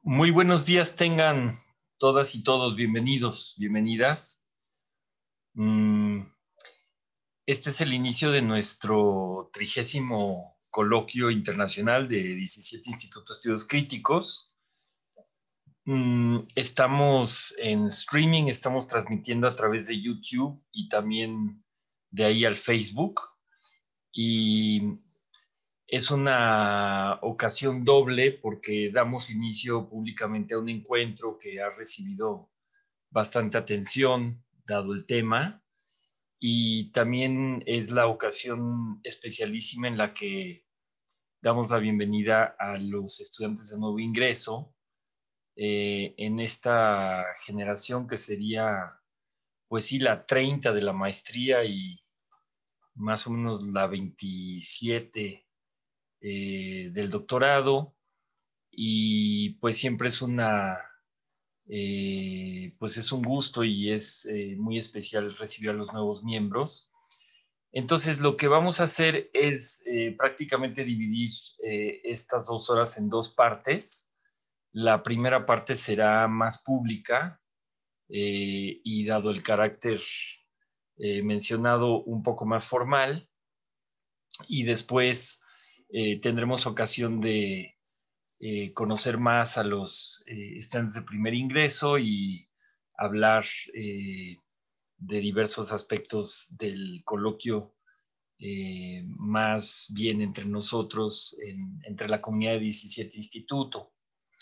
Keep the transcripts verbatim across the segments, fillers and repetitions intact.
Muy buenos días tengan todas y todos, bienvenidos, bienvenidas. Mm, Este es el inicio de nuestro trigésimo coloquio internacional de diecisiete Institutos de Estudios Críticos. Mm, Estamos en streaming, estamos transmitiendo a través de YouTube y también de ahí al Facebook. Y es una ocasión doble porque damos inicio públicamente a un encuentro que ha recibido bastante atención, dado el tema, y también es la ocasión especialísima en la que damos la bienvenida a los estudiantes de nuevo ingreso eh, en esta generación que sería, pues sí, la treinta de la maestría y más o menos la veintisiete eh, del doctorado, y pues siempre es una Eh, pues es un gusto y es eh, muy especial recibir a los nuevos miembros. Entonces, lo que vamos a hacer es eh, prácticamente dividir eh, estas dos horas en dos partes. La primera parte será más pública eh, y dado el carácter eh, mencionado, un poco más formal, y después eh, tendremos ocasión de eh, conocer más a los eh, estudiantes de primer ingreso y hablar eh, de diversos aspectos del coloquio, eh, más bien entre nosotros, en, entre la comunidad de diecisiete Instituto.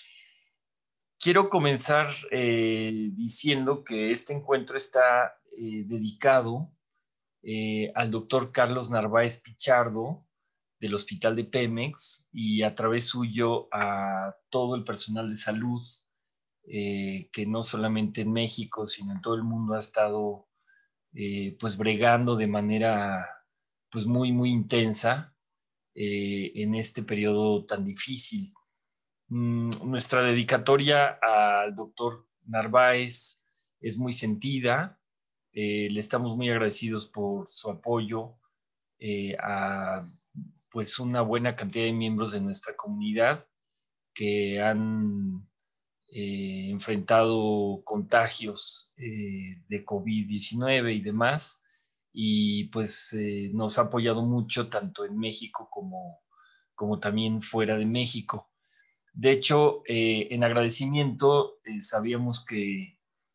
Quiero comenzar eh, diciendo que este encuentro está eh, dedicado eh, al doctor Carlos Narváez Pichardo del Hospital de Pemex y a través suyo a todo el personal de salud eh, que no solamente en México, sino en todo el mundo ha estado eh, pues bregando de manera pues muy, muy intensa eh, en este periodo tan difícil. Mm, nuestra dedicatoria al doctor Narváez es muy sentida. Eh, le estamos muy agradecidos por su apoyo eh, a pues una buena cantidad de miembros de nuestra comunidad que han eh, enfrentado contagios eh, de COVID diecinueve y demás, y pues eh, nos ha apoyado mucho tanto en México como, como también fuera de México. De hecho, eh, en agradecimiento, eh, sabíamos que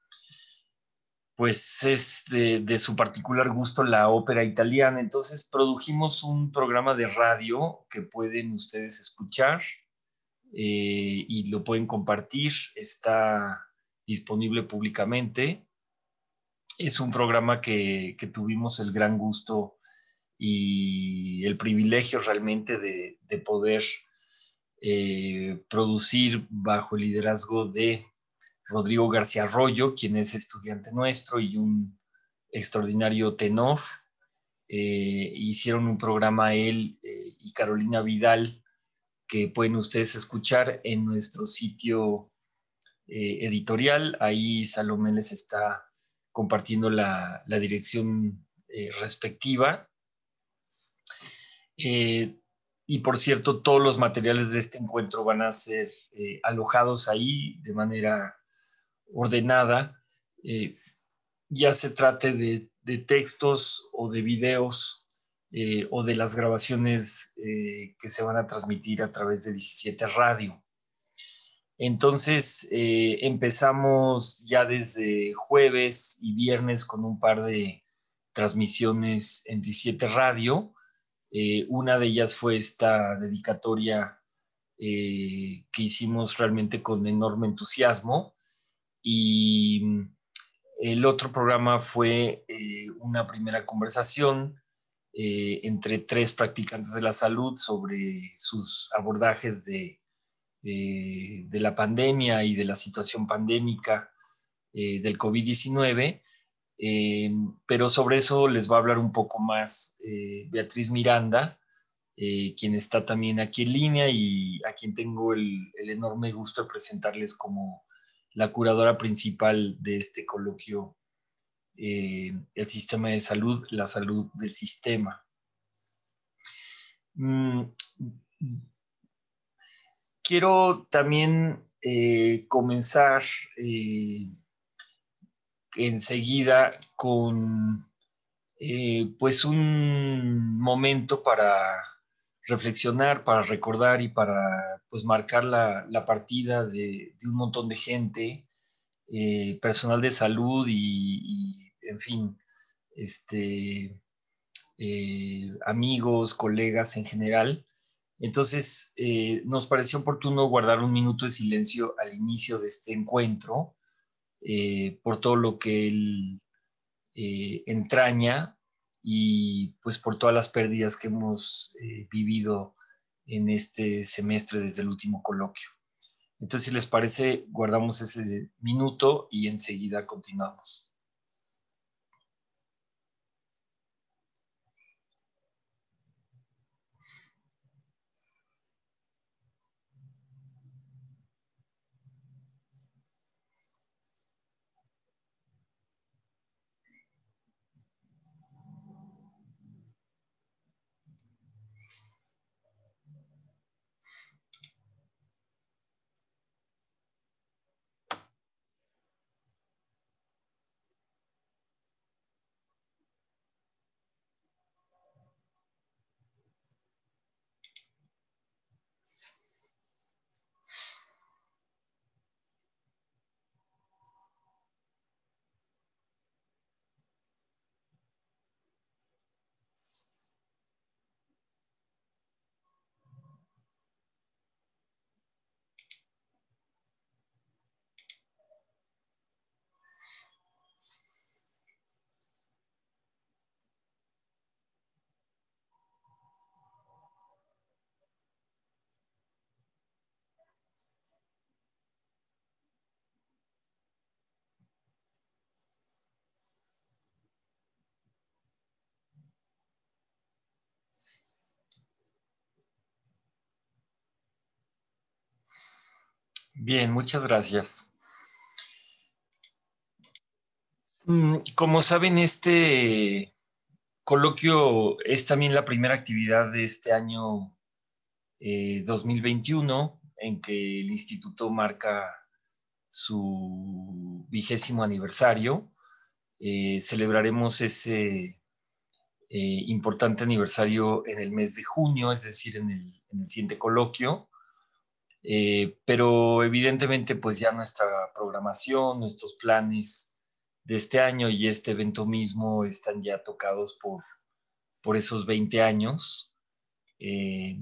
pues es de, de, su particular gusto la ópera italiana, entonces produjimos un programa de radio que pueden ustedes escuchar eh, y lo pueden compartir, está disponible públicamente. Es un programa que, que tuvimos el gran gusto y el privilegio realmente de, de poder eh, producir bajo el liderazgo de Rodrigo García Arroyo, quien es estudiante nuestro y un extraordinario tenor. Eh, hicieron un programa él eh, y Carolina Vidal que pueden ustedes escuchar en nuestro sitio eh, editorial. Ahí Salomé les está compartiendo la, la dirección eh, respectiva. Eh, y por cierto, todos los materiales de este encuentro van a ser eh, alojados ahí de manera ordenada, eh, ya se trate de, de, textos o de videos eh, o de las grabaciones eh, que se van a transmitir a través de diecisiete Radio. Entonces, eh, empezamos ya desde jueves y viernes con un par de transmisiones en diecisiete Radio. Eh, una de ellas fue esta dedicatoria eh, que hicimos realmente con enorme entusiasmo, y el otro programa fue eh, una primera conversación eh, entre tres practicantes de la salud sobre sus abordajes de, eh, de la pandemia y de la situación pandémica eh, del COVID diecinueve. Eh, pero sobre eso les va a hablar un poco más eh, Beatriz Miranda, eh, quien está también aquí en línea y a quien tengo el, el enorme gusto de presentarles como la curadora principal de este coloquio, eh, el sistema de salud, la salud del sistema. Mm, Quiero también eh, comenzar eh, enseguida con eh, pues un momento para reflexionar, para recordar y para pues marcar la, la partida de, de, un montón de gente, eh, personal de salud y, y en fin, este, eh, amigos, colegas en general. Entonces, eh, nos pareció oportuno guardar un minuto de silencio al inicio de este encuentro, eh, por todo lo que él eh, entraña y pues por todas las pérdidas que hemos eh, vivido en este semestre desde el último coloquio. Entonces, si les parece, guardamos ese minuto y enseguida continuamos. Bien, muchas gracias. Como saben, este coloquio es también la primera actividad de este año eh, dos mil veintiuno, en que el instituto marca su vigésimo aniversario. Eh, celebraremos ese eh, importante aniversario en el mes de junio, es decir, en el, en el siguiente coloquio. Eh, pero evidentemente, pues ya nuestra programación, nuestros planes de este año y este evento mismo están ya tocados por, por esos veinte años. Eh,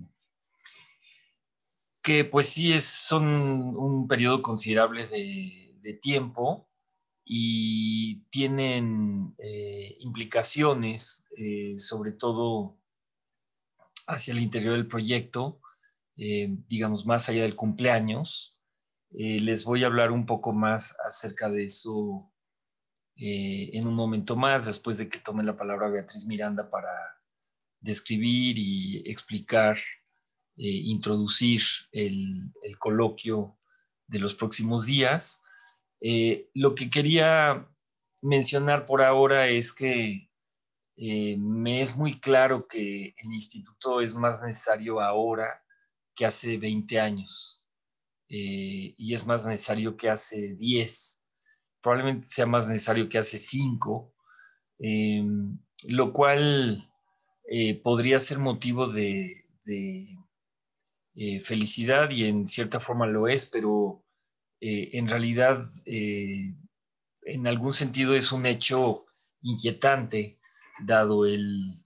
que pues sí es, son un periodo considerable de, de tiempo y tienen eh, implicaciones, eh, sobre todo hacia el interior del proyecto, eh, digamos, más allá del cumpleaños. Eh, les voy a hablar un poco más acerca de eso eh, en un momento más, después de que tome la palabra Beatriz Miranda para describir y explicar, eh, introducir el, el, coloquio de los próximos días. Eh, lo que quería mencionar por ahora es que eh, me es muy claro que el instituto es más necesario ahora que hace veinte años, eh, y es más necesario que hace diez, probablemente sea más necesario que hace cinco, eh, lo cual eh, podría ser motivo de, de eh, felicidad y en cierta forma lo es, pero eh, en realidad eh, en algún sentido es un hecho inquietante dado el,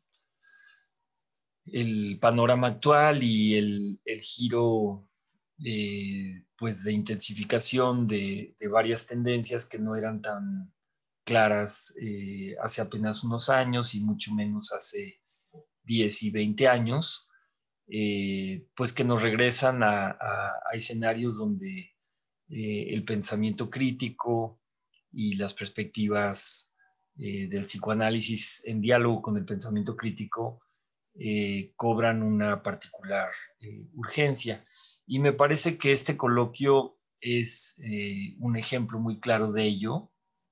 el panorama actual y el, el giro eh, pues de intensificación de, de, varias tendencias que no eran tan claras eh, hace apenas unos años y mucho menos hace diez y veinte años, eh, pues que nos regresan a, a, a escenarios donde eh, el pensamiento crítico y las perspectivas eh, del psicoanálisis en diálogo con el pensamiento crítico eh, cobran una particular eh, urgencia. Y me parece que este coloquio es eh, un ejemplo muy claro de ello.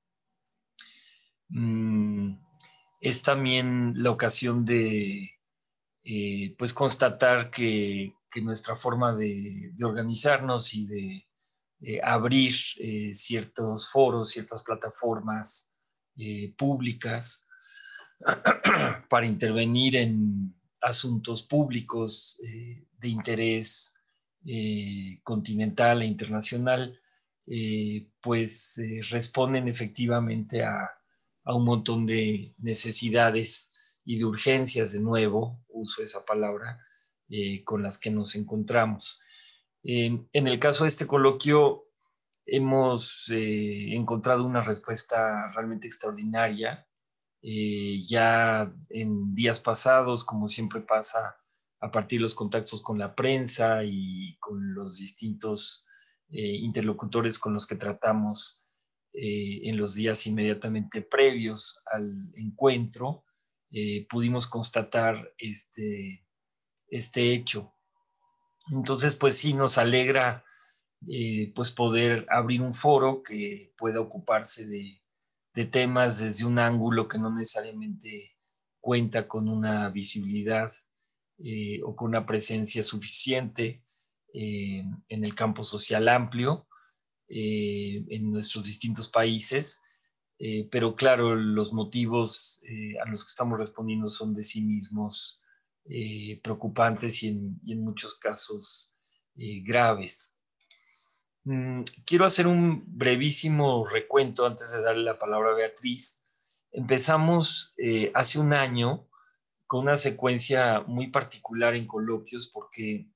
Mm, es también la ocasión de eh, pues constatar que, que nuestra forma de, de organizarnos y de eh, abrir eh, ciertos foros, ciertas plataformas eh, públicas para intervenir en asuntos públicos eh, de interés eh, continental e internacional, eh, pues eh, responden efectivamente a, a un montón de necesidades y de urgencias, de nuevo, uso esa palabra, eh, con las que nos encontramos. Eh, en el caso de este coloquio, hemos eh, encontrado una respuesta realmente extraordinaria. Eh, ya en días pasados, como siempre pasa, a partir de los contactos con la prensa y con los distintos eh, interlocutores con los que tratamos eh, en los días inmediatamente previos al encuentro, eh, pudimos constatar este, este hecho. Entonces, pues sí, nos alegra eh, pues poder abrir un foro que pueda ocuparse de, de temas desde un ángulo que no necesariamente cuenta con una visibilidad eh, o con una presencia suficiente eh, en el campo social amplio eh, en nuestros distintos países. Eh, pero claro, los motivos eh, a los que estamos respondiendo son de sí mismos eh, preocupantes y en, y en muchos casos eh, graves. Mm, quiero hacer un brevísimo recuento antes de darle la palabra a Beatriz. Empezamos eh, hace un año con una secuencia muy particular en coloquios porque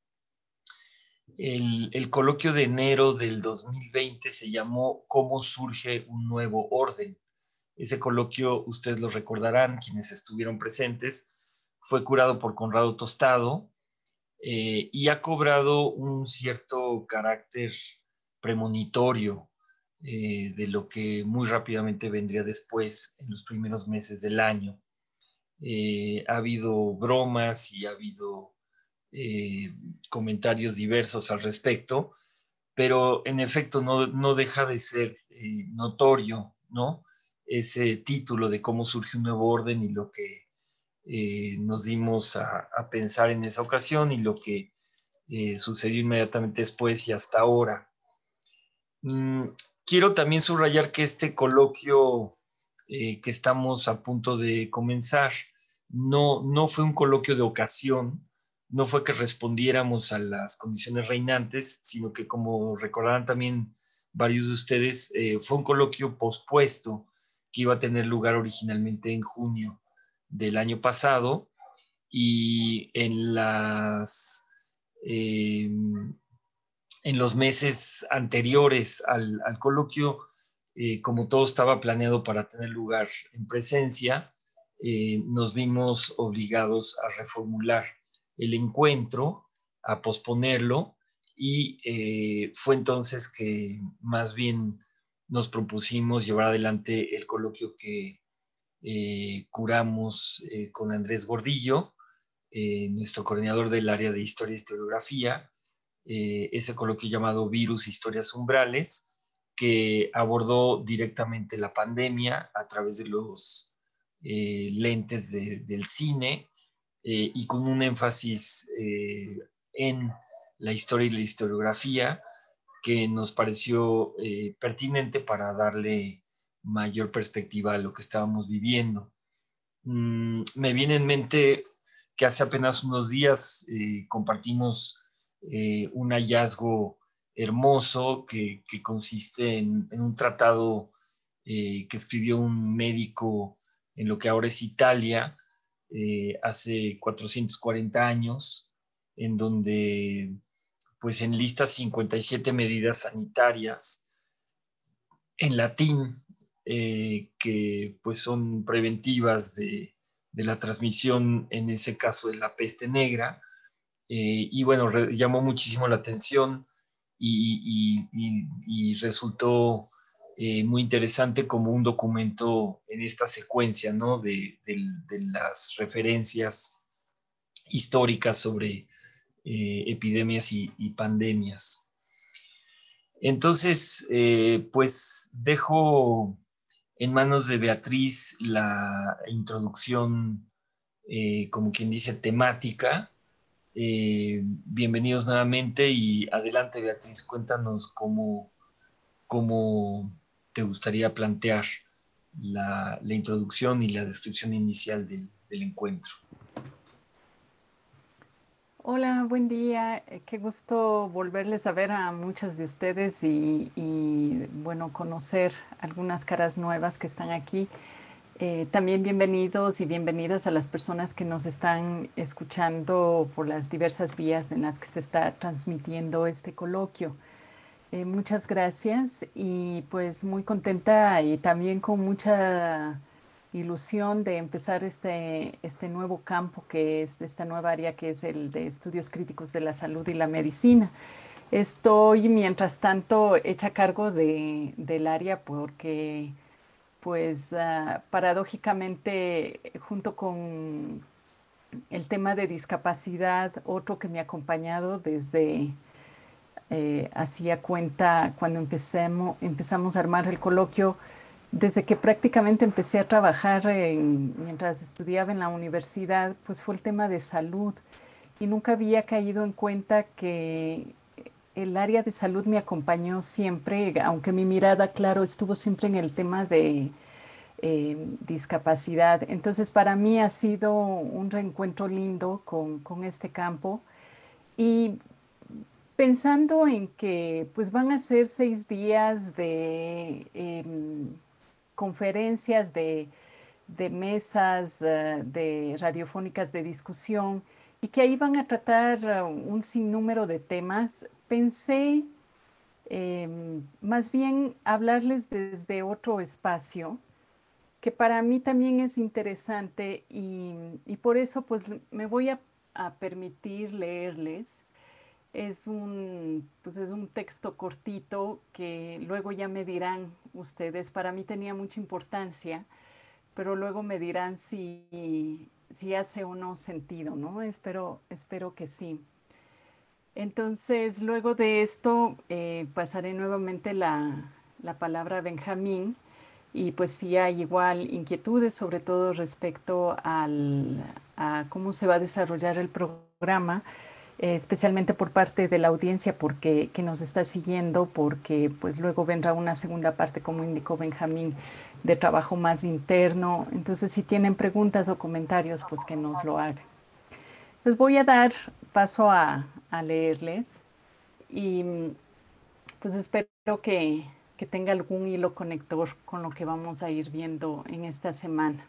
el, el coloquio de enero del dos mil veinte se llamó ¿Cómo surge un nuevo orden? Ese coloquio, ustedes lo recordarán, quienes estuvieron presentes, fue curado por Conrado Tostado, eh, y ha cobrado un cierto carácter premonitorio eh, de lo que muy rápidamente vendría después en los primeros meses del año. Eh, ha habido bromas y ha habido eh, comentarios diversos al respecto, pero en efecto no, no deja de ser eh, notorio, ¿no? Ese título de cómo surge un nuevo orden y lo que eh, nos dimos a, a, pensar en esa ocasión y lo que eh, sucedió inmediatamente después y hasta ahora. Mm, quiero también subrayar que este coloquio eh, que estamos a punto de comenzar no, no fue un coloquio de ocasión, no fue que respondiéramos a las condiciones reinantes, sino que, como recordarán también varios de ustedes, eh, fue un coloquio pospuesto que iba a tener lugar originalmente en junio del año pasado, y en las eh, en los meses anteriores al, al coloquio, eh, como todo estaba planeado para tener lugar en presencia, eh, nos vimos obligados a reformular el encuentro, a posponerlo, y eh, fue entonces que más bien nos propusimos llevar adelante el coloquio que eh, curamos eh, con Andrés Gordillo, eh, nuestro coordinador del área de Historia y Historiografía, eh, ese coloquio llamado Virus, Historias Umbrales, que abordó directamente la pandemia a través de los eh, lentes de, del cine eh, y con un énfasis eh, en la historia y la historiografía que nos pareció eh, pertinente para darle mayor perspectiva a lo que estábamos viviendo. Mm, me viene en mente que hace apenas unos días eh, compartimos eh, un hallazgo hermoso que, que consiste en, en, un tratado eh, que escribió un médico en lo que ahora es Italia, eh, hace cuatrocientos cuarenta años, en donde pues enlista cincuenta y siete medidas sanitarias en latín, eh, que pues son preventivas de, de, la transmisión, en ese caso de la peste negra, eh, y bueno, re, llamó muchísimo la atención y, y, y, y resultó eh, muy interesante como un documento en esta secuencia, ¿no? de, de, de las referencias históricas sobre eh, epidemias y, y pandemias. Entonces, eh, pues dejo en manos de Beatriz la introducción, eh, como quien dice, temática, Eh, bienvenidos nuevamente y adelante, Beatriz, cuéntanos cómo, cómo te gustaría plantear la, la introducción y la descripción inicial del, del encuentro. Hola, buen día. Eh, Qué gusto volverles a ver a muchos de ustedes y, y, bueno, conocer algunas caras nuevas que están aquí. Eh, también bienvenidos y bienvenidas a las personas que nos están escuchando por las diversas vías en las que se está transmitiendo este coloquio. Eh, muchas gracias y pues muy contenta y también con mucha ilusión de empezar este, este nuevo campo que es esta nueva área que es el de estudios críticos de la salud y la medicina. Estoy, mientras tanto, hecha cargo de, del área porque, pues, uh, paradójicamente, junto con el tema de discapacidad, otro que me ha acompañado desde eh, hacía cuenta cuando empecemos, empezamos a armar el coloquio, desde que prácticamente empecé a trabajar en- mientras estudiaba en la universidad, pues fue el tema de salud y nunca había caído en cuenta que el área de salud me acompañó siempre, aunque mi mirada, claro, estuvo siempre en el tema de eh, discapacidad. Entonces, para mí ha sido un reencuentro lindo con, con este campo y pensando en que pues van a ser seis días de em, conferencias, de, de mesas eh, de radiofónicas de discusión y que ahí van a tratar eh, un sinnúmero de temas, pensé em, más bien hablarles desde otro espacio que para mí también es interesante y, y por eso pues me voy a, a permitir leerles. Es un, pues es un texto cortito que luego ya me dirán ustedes. Para mí tenía mucha importancia, pero luego me dirán si, si hace o no sentido, ¿no? Espero, espero que sí. Entonces, luego de esto, eh, pasaré nuevamente la, la palabra a Benjamín y pues si hay igual inquietudes, sobre todo respecto al, a cómo se va a desarrollar el programa, eh, especialmente por parte de la audiencia porque, que nos está siguiendo, porque pues luego vendrá una segunda parte, como indicó Benjamín, de trabajo más interno. Entonces, si tienen preguntas o comentarios, pues que nos lo hagan. Les voy a dar paso a, a leerles y pues espero que, que tenga algún hilo conector con lo que vamos a ir viendo en esta semana.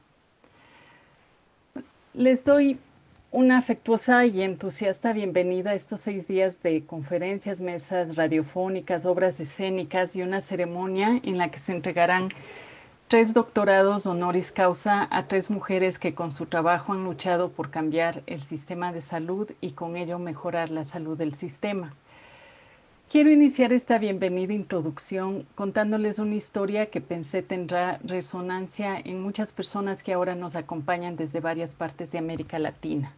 Les doy una afectuosa y entusiasta bienvenida a estos seis días de conferencias, mesas radiofónicas, obras escénicas y una ceremonia en la que se entregarán tres doctorados honoris causa a tres mujeres que con su trabajo han luchado por cambiar el sistema de salud y con ello mejorar la salud del sistema. Quiero iniciar esta bienvenida introducción contándoles una historia que pensé tendrá resonancia en muchas personas que ahora nos acompañan desde varias partes de América Latina.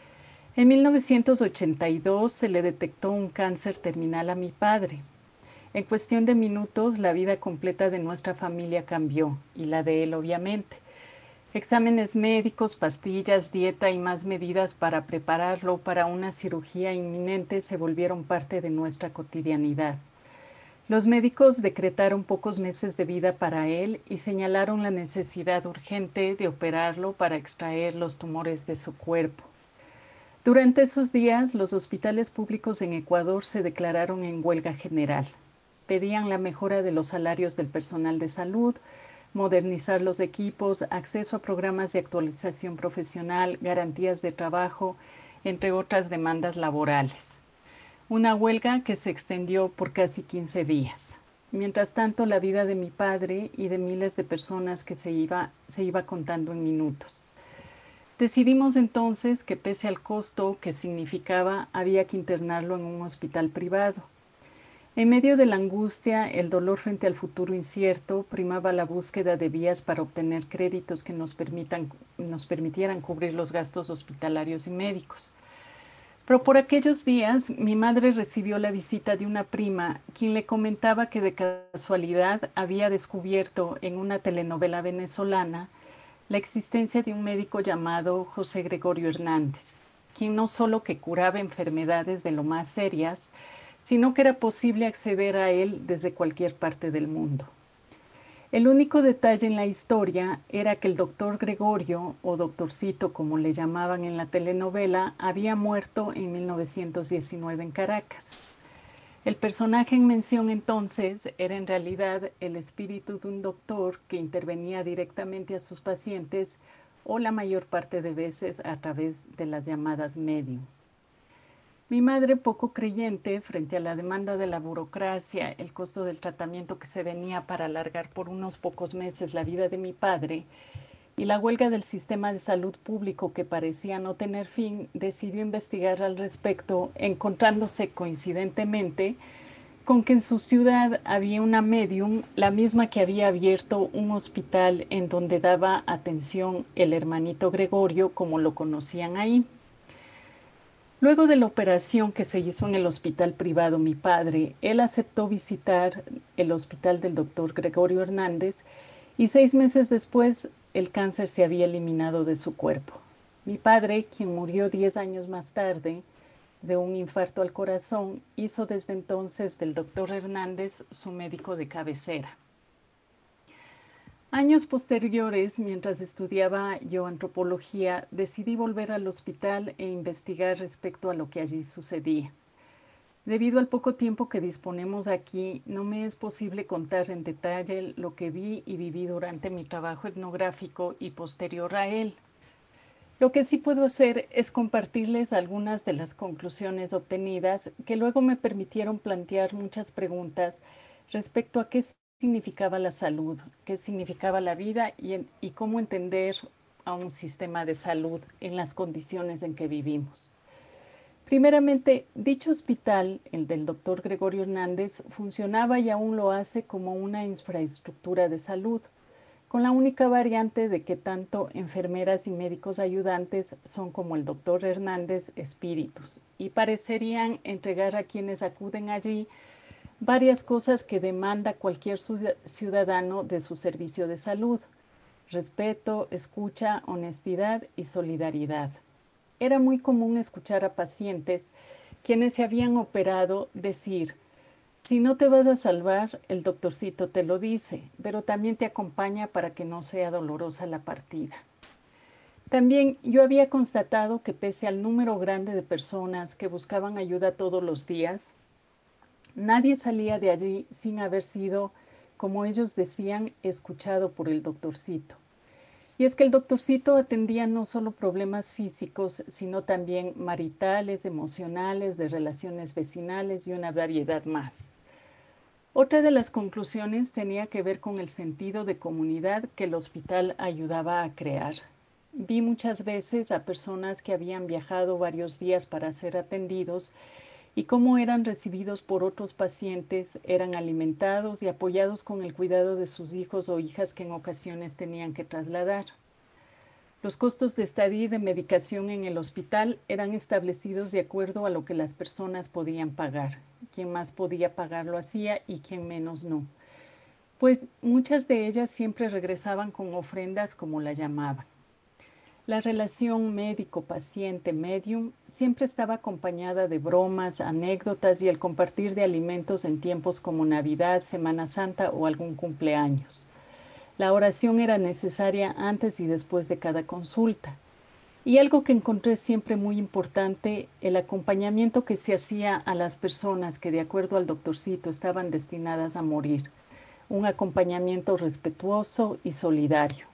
En mil novecientos ochenta y dos se le detectó un cáncer terminal a mi padre. En cuestión de minutos, la vida completa de nuestra familia cambió, y la de él obviamente. Exámenes médicos, pastillas, dieta y más medidas para prepararlo para una cirugía inminente se volvieron parte de nuestra cotidianidad. Los médicos decretaron pocos meses de vida para él y señalaron la necesidad urgente de operarlo para extraer los tumores de su cuerpo. Durante esos días, los hospitales públicos en Ecuador se declararon en huelga general. Pedían la mejora de los salarios del personal de salud, modernizar los equipos, acceso a programas de actualización profesional, garantías de trabajo, entre otras demandas laborales. Una huelga que se extendió por casi quince días. Mientras tanto, la vida de mi padre y de miles de personas que se iba, se iba contando en minutos. Decidimos entonces que pese al costo que significaba, había que internarlo en un hospital privado. En medio de la angustia, el dolor frente al futuro incierto, primaba la búsqueda de vías para obtener créditos que nos, permitan, nos permitieran cubrir los gastos hospitalarios y médicos. Pero por aquellos días, mi madre recibió la visita de una prima, quien le comentaba que de casualidad había descubierto en una telenovela venezolana la existencia de un médico llamado José Gregorio Hernández. quien no solo que curaba enfermedades de lo más serias, sino que era posible acceder a él desde cualquier parte del mundo. El único detalle en la historia era que el doctor Gregorio, o doctorcito como le llamaban en la telenovela, había muerto en mil novecientos diecinueve en Caracas. El personaje en mención entonces era en realidad el espíritu de un doctor que intervenía directamente a sus pacientes o la mayor parte de veces a través de las llamadas medium. Mi madre, poco creyente frente a la demanda de la burocracia, el costo del tratamiento que se venía para alargar por unos pocos meses la vida de mi padre y la huelga del sistema de salud público que parecía no tener fin, decidió investigar al respecto, encontrándose coincidentemente con que en su ciudad había una medium, la misma que había abierto un hospital en donde daba atención el hermanito Gregorio, como lo conocían ahí. Luego de la operación que se hizo en el hospital privado mi padre, él aceptó visitar el hospital del doctor Gregorio Hernández y seis meses después el cáncer se había eliminado de su cuerpo. Mi padre, quien murió diez años más tarde de un infarto al corazón, hizo desde entonces del doctor Hernández su médico de cabecera. Años posteriores, mientras estudiaba yo antropología, decidí volver al hospital e investigar respecto a lo que allí sucedía. Debido al poco tiempo que disponemos aquí, no me es posible contar en detalle lo que vi y viví durante mi trabajo etnográfico y posterior a él. Lo que sí puedo hacer es compartirles algunas de las conclusiones obtenidas que luego me permitieron plantear muchas preguntas respecto a qué significaba la salud, qué significaba la vida y, en, y cómo entender a un sistema de salud en las condiciones en que vivimos. Primeramente, dicho hospital, el del doctor Gregorio Hernández, funcionaba y aún lo hace como una infraestructura de salud, con la única variante de que tanto enfermeras y médicos ayudantes son como el doctor Hernández espíritus y parecerían entregar a quienes acuden allí varias cosas que demanda cualquier ciudadano de su servicio de salud: respeto, escucha, honestidad y solidaridad. Era muy común escuchar a pacientes quienes se habían operado decir: si no te vas a salvar, el doctorcito te lo dice, pero también te acompaña para que no sea dolorosa la partida. También yo había constatado que pese al número grande de personas que buscaban ayuda todos los días, nadie salía de allí sin haber sido, como ellos decían, escuchado por el doctorcito. Y es que el doctorcito atendía no solo problemas físicos, sino también maritales, emocionales, de relaciones vecinales y una variedad más. Otra de las conclusiones tenía que ver con el sentido de comunidad que el hospital ayudaba a crear. Vi muchas veces a personas que habían viajado varios días para ser atendidos y cómo eran recibidos por otros pacientes, eran alimentados y apoyados con el cuidado de sus hijos o hijas que en ocasiones tenían que trasladar. Los costos de estadía y de medicación en el hospital eran establecidos de acuerdo a lo que las personas podían pagar. Quien más podía pagar lo hacía y quien menos no. Pues muchas de ellas siempre regresaban con ofrendas, como la llamaban. La relación médico-paciente-medium siempre estaba acompañada de bromas, anécdotas y el compartir de alimentos en tiempos como Navidad, Semana Santa o algún cumpleaños. La oración era necesaria antes y después de cada consulta. Y algo que encontré siempre muy importante, el acompañamiento que se hacía a las personas que de acuerdo al doctorcito estaban destinadas a morir. Un acompañamiento respetuoso y solidario.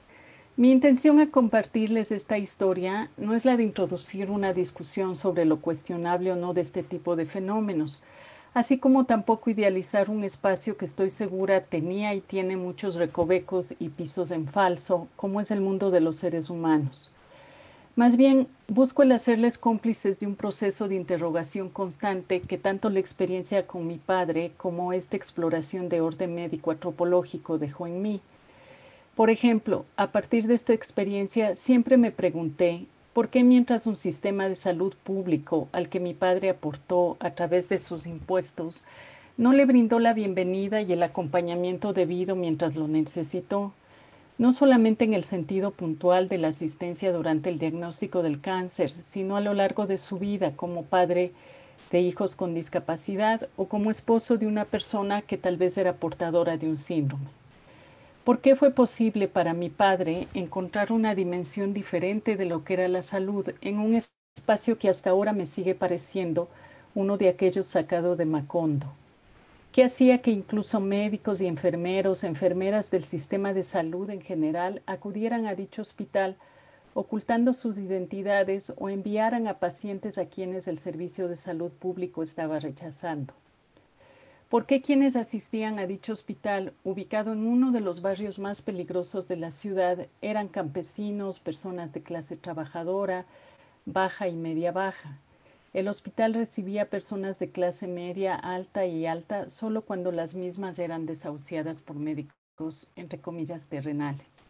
Mi intención al compartirles esta historia no es la de introducir una discusión sobre lo cuestionable o no de este tipo de fenómenos, así como tampoco idealizar un espacio que estoy segura tenía y tiene muchos recovecos y pisos en falso, como es el mundo de los seres humanos. Más bien, busco el hacerles cómplices de un proceso de interrogación constante que tanto la experiencia con mi padre como esta exploración de orden médico antropológico dejó en mí. Por ejemplo, a partir de esta experiencia siempre me pregunté por qué mientras un sistema de salud público al que mi padre aportó a través de sus impuestos no le brindó la bienvenida y el acompañamiento debido mientras lo necesitó, no solamente en el sentido puntual de la asistencia durante el diagnóstico del cáncer, sino a lo largo de su vida como padre de hijos con discapacidad o como esposo de una persona que tal vez era portadora de un síndrome. ¿Por qué fue posible para mi padre encontrar una dimensión diferente de lo que era la salud en un espacio que hasta ahora me sigue pareciendo uno de aquellos sacado de Macondo? ¿Qué hacía que incluso médicos y enfermeros, enfermeras del sistema de salud en general acudieran a dicho hospital ocultando sus identidades o enviaran a pacientes a quienes el servicio de salud público estaba rechazando? ¿Por qué quienes asistían a dicho hospital, ubicado en uno de los barrios más peligrosos de la ciudad, eran campesinos, personas de clase trabajadora, baja y media baja? El hospital recibía personas de clase media, alta y alta solo cuando las mismas eran desahuciadas por médicos, entre comillas, terrenales.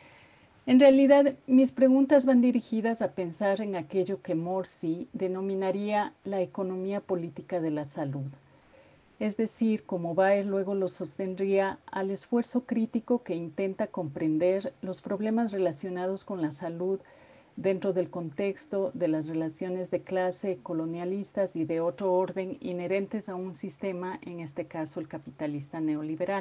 En realidad, mis preguntas van dirigidas a pensar en aquello que Morsi denominaría la economía política de la salud. Es decir, como Baer luego lo sostendría, al esfuerzo crítico que intenta comprender los problemas relacionados con la salud dentro del contexto de las relaciones de clase colonialistas y de otro orden inherentes a un sistema, en este caso el capitalista neoliberal.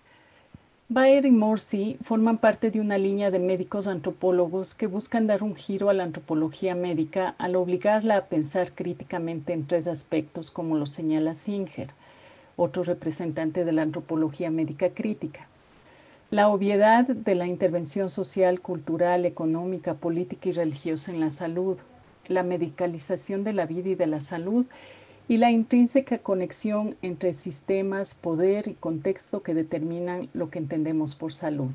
Baer y Morsi forman parte de una línea de médicos antropólogos que buscan dar un giro a la antropología médica al obligarla a pensar críticamente en tres aspectos, como lo señala Singer, otro representante de la antropología médica crítica. La obviedad de la intervención social, cultural, económica, política y religiosa en la salud, la medicalización de la vida y de la salud, y la intrínseca conexión entre sistemas, poder y contexto que determinan lo que entendemos por salud.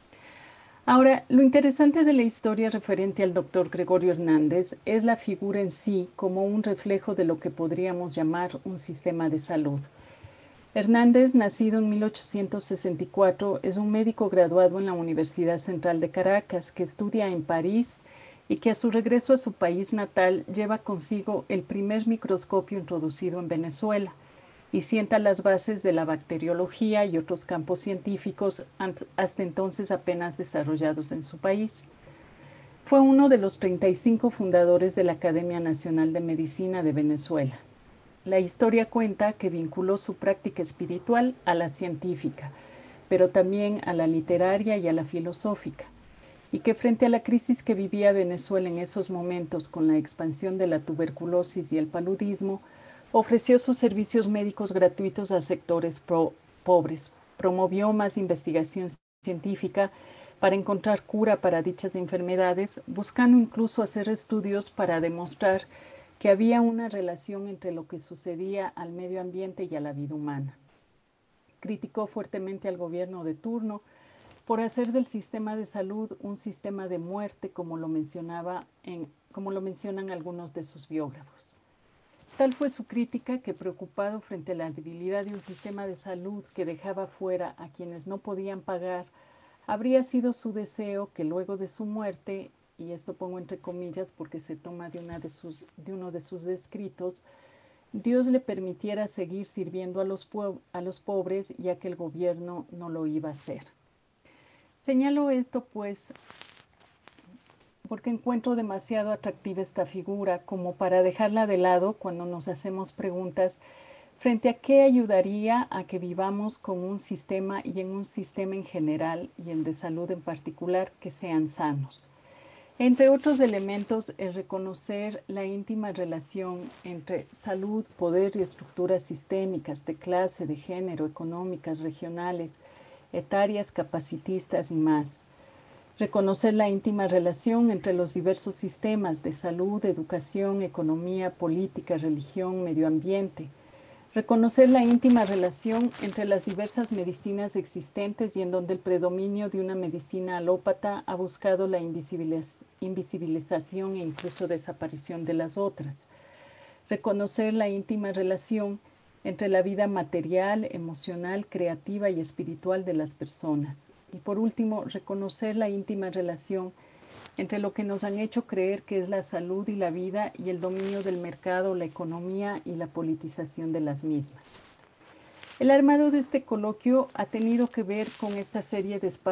Ahora, lo interesante de la historia referente al doctor Gregorio Hernández es la figura en sí como un reflejo de lo que podríamos llamar un sistema de salud. Hernández, nacido en mil ochocientos sesenta y cuatro, es un médico graduado en la Universidad Central de Caracas que estudia en París y que a su regreso a su país natal lleva consigo el primer microscopio introducido en Venezuela y sienta las bases de la bacteriología y otros campos científicos hasta entonces apenas desarrollados en su país. Fue uno de los treinta y cinco fundadores de la Academia Nacional de Medicina de Venezuela. La historia cuenta que vinculó su práctica espiritual a la científica, pero también a la literaria y a la filosófica, y que frente a la crisis que vivía Venezuela en esos momentos con la expansión de la tuberculosis y el paludismo, ofreció sus servicios médicos gratuitos a sectores pro pobres, promovió más investigación científica para encontrar cura para dichas enfermedades, buscando incluso hacer estudios para demostrar que había una relación entre lo que sucedía al medio ambiente y a la vida humana. Criticó fuertemente al gobierno de turno por hacer del sistema de salud un sistema de muerte, como lo mencionaba en, como lo mencionan algunos de sus biógrafos. Tal fue su crítica que, preocupado frente a la debilidad de un sistema de salud que dejaba fuera a quienes no podían pagar, habría sido su deseo que luego de su muerte, y esto pongo entre comillas porque se toma de, una de, sus, de uno de sus escritos, Dios le permitiera seguir sirviendo a los, a los pobres, ya que el gobierno no lo iba a hacer. Señalo esto pues porque encuentro demasiado atractiva esta figura como para dejarla de lado cuando nos hacemos preguntas frente a qué ayudaría a que vivamos con un sistema y en un sistema en general y el de salud en particular que sean sanos. Entre otros elementos, el reconocer la íntima relación entre salud, poder y estructuras sistémicas de clase, de género, económicas, regionales, etarias, capacitistas y más. Reconocer la íntima relación entre los diversos sistemas de salud, educación, economía, política, religión, medio ambiente. Reconocer la íntima relación entre las diversas medicinas existentes y en donde el predominio de una medicina alópata ha buscado la invisibiliz- invisibilización e incluso desaparición de las otras. Reconocer la íntima relación entre la vida material, emocional, creativa y espiritual de las personas. Y por último, reconocer la íntima relación entre lo que nos han hecho creer que es la salud y la vida y el dominio del mercado, la economía y la politización de las mismas. El armado de este coloquio ha tenido que ver con esta serie de espacios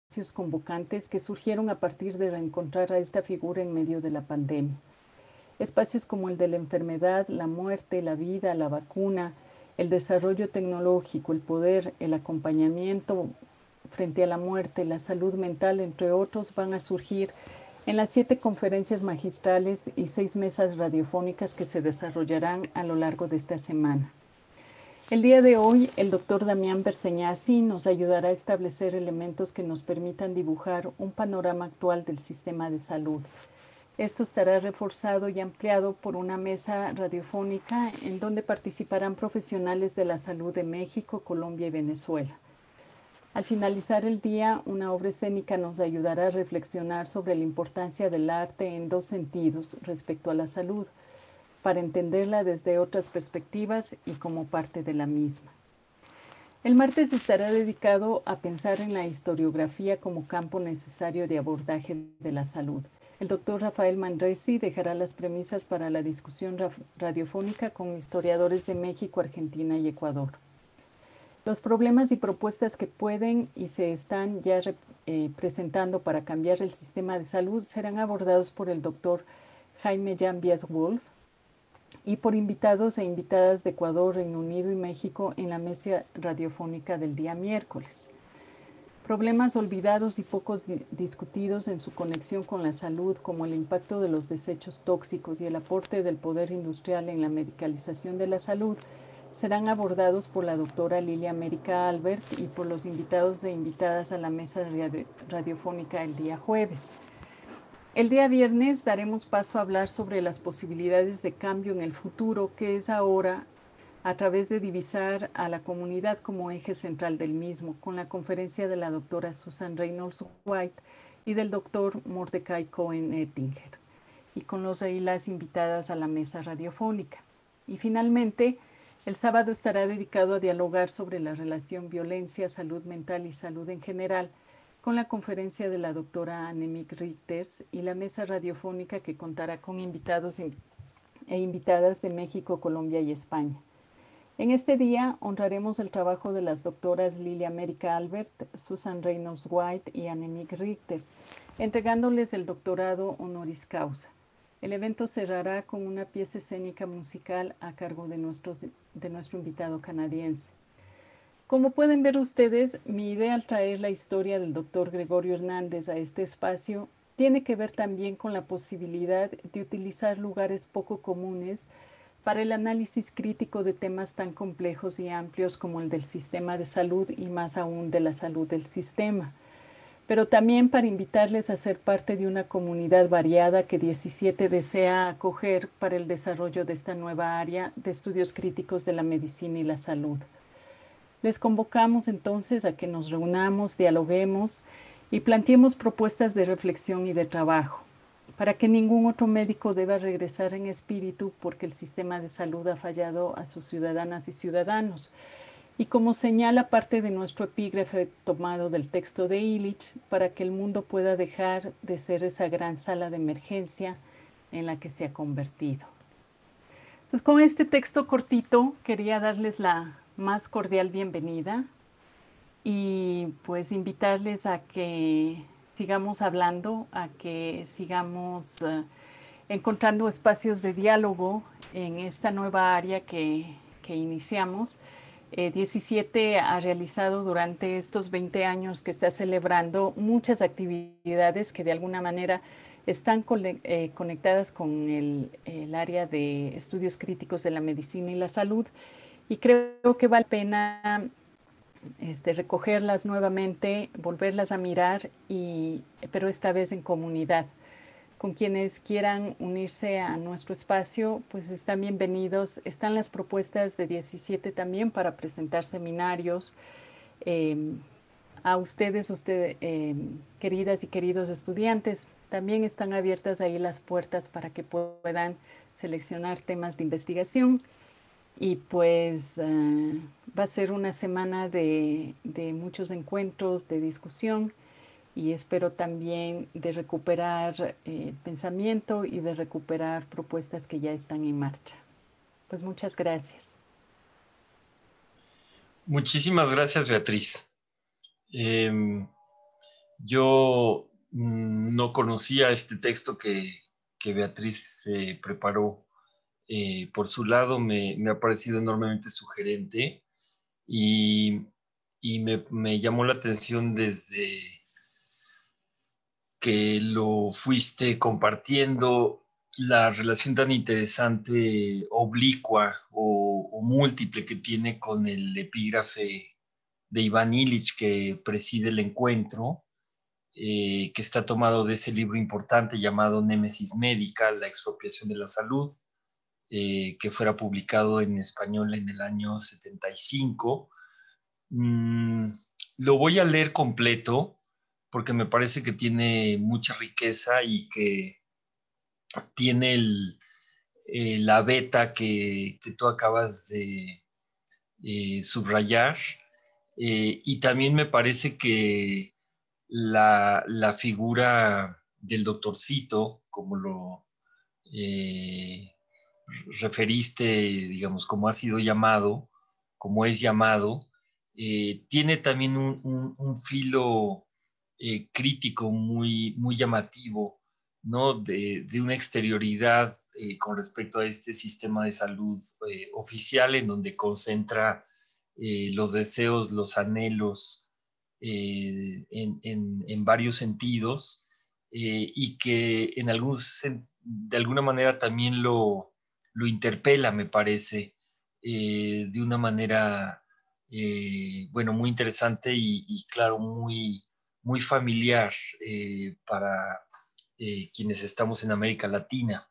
convocantes que surgieron a partir de reencontrar a esta figura en medio de la pandemia. Espacios como el de la enfermedad, la muerte, la vida, la vacuna, el desarrollo tecnológico, el poder, el acompañamiento frente a la muerte, la salud mental, entre otros, van a surgir en las siete conferencias magistrales y seis mesas radiofónicas que se desarrollarán a lo largo de esta semana. El día de hoy, el doctor Damián Berceñasi nos ayudará a establecer elementos que nos permitan dibujar un panorama actual del sistema de salud. Esto estará reforzado y ampliado por una mesa radiofónica en donde participarán profesionales de la salud de México, Colombia y Venezuela. Al finalizar el día, una obra escénica nos ayudará a reflexionar sobre la importancia del arte en dos sentidos respecto a la salud, para entenderla desde otras perspectivas y como parte de la misma. El martes estará dedicado a pensar en la historiografía como campo necesario de abordaje de la salud. El doctor Rafael Manresi dejará las premisas para la discusión radiofónica con historiadores de México, Argentina y Ecuador. Los problemas y propuestas que pueden y se están ya eh, presentando para cambiar el sistema de salud serán abordados por el doctor Jaime Llambias Wolf y por invitados e invitadas de Ecuador, Reino Unido y México en la mesa radiofónica del día miércoles. Problemas olvidados y pocos di- discutidos en su conexión con la salud, como el impacto de los desechos tóxicos y el aporte del poder industrial en la medicalización de la salud, serán abordados por la doctora Lilia América Albert y por los invitados e invitadas a la mesa radio- radiofónica el día jueves. El día viernes daremos paso a hablar sobre las posibilidades de cambio en el futuro, que es ahora a través de divisar a la comunidad como eje central del mismo, con la conferencia de la doctora Susan Reynolds White y del doctor Mordecai Cohen Ettinger, y con los y las invitadas a la mesa radiofónica. Y finalmente, el sábado estará dedicado a dialogar sobre la relación violencia, salud mental y salud en general, con la conferencia de la doctora Annemiek Richters y la mesa radiofónica que contará con invitados e invitadas de México, Colombia y España. En este día honraremos el trabajo de las doctoras Lilia América Albert, Susan Reynolds White y Annemiek Richters, entregándoles el doctorado honoris causa. El evento cerrará con una pieza escénica musical a cargo de, nuestros, de nuestro invitado canadiense. Como pueden ver ustedes, mi idea al traer la historia del doctor Gregorio Hernández a este espacio tiene que ver también con la posibilidad de utilizar lugares poco comunes para el análisis crítico de temas tan complejos y amplios como el del sistema de salud y más aún de la salud del sistema, pero también para invitarles a ser parte de una comunidad variada que diecisiete desea acoger para el desarrollo de esta nueva área de estudios críticos de la medicina y la salud. Les convocamos entonces a que nos reunamos, dialoguemos y planteemos propuestas de reflexión y de trabajo, para que ningún otro médico deba regresar en espíritu porque el sistema de salud ha fallado a sus ciudadanas y ciudadanos. Y como señala parte de nuestro epígrafe tomado del texto de Illich, para que el mundo pueda dejar de ser esa gran sala de emergencia en la que se ha convertido. Pues con este texto cortito quería darles la más cordial bienvenida y pues invitarles a que sigamos hablando, a que sigamos uh, encontrando espacios de diálogo en esta nueva área que, que iniciamos. Eh, diecisiete ha realizado durante estos veinte años que está celebrando muchas actividades que de alguna manera están eh, conectadas con el, el área de estudios críticos de la medicina y la salud, y creo que vale la pena este, recogerlas nuevamente, volverlas a mirar, y, pero esta vez en comunidad. Con quienes quieran unirse a nuestro espacio, pues están bienvenidos. Están las propuestas de diecisiete también para presentar seminarios. Eh, a ustedes, usted, eh, queridas y queridos estudiantes, también están abiertas ahí las puertas para que puedan seleccionar temas de investigación. Y pues uh, va a ser una semana de, de muchos encuentros, de discusión, y espero también de recuperar eh, pensamiento y de recuperar propuestas que ya están en marcha. Pues muchas gracias. Muchísimas gracias, Beatriz. Eh, Yo mm, no conocía este texto que, que Beatriz eh, preparó eh, por su lado, me, me, ha parecido enormemente sugerente y, y me, me, llamó la atención desde que lo fuiste compartiendo, la relación tan interesante, oblicua o, o múltiple que tiene con el epígrafe de Iván Illich que preside el encuentro, eh, que está tomado de ese libro importante llamado Némesis Médica, la expropiación de la salud, eh, que fuera publicado en español en el año setenta y cinco. Mm, lo voy a leer completo porque me parece que tiene mucha riqueza y que tiene el, eh, la beta que, que, tú acabas de eh, subrayar. Eh, y también me parece que la, la figura del doctorcito, como lo eh, referiste, digamos, como ha sido llamado, como es llamado, eh, tiene también un, un, un filo eh, crítico muy, muy llamativo, ¿no? De, de una exterioridad eh, con respecto a este sistema de salud eh, oficial en donde concentra eh, los deseos, los anhelos eh, en, en, en, varios sentidos eh, y que en algún, de alguna manera también lo, lo interpela, me parece, eh, de una manera, eh, bueno, muy interesante y, y claro, muy, muy familiar eh, para eh, quienes estamos en América Latina.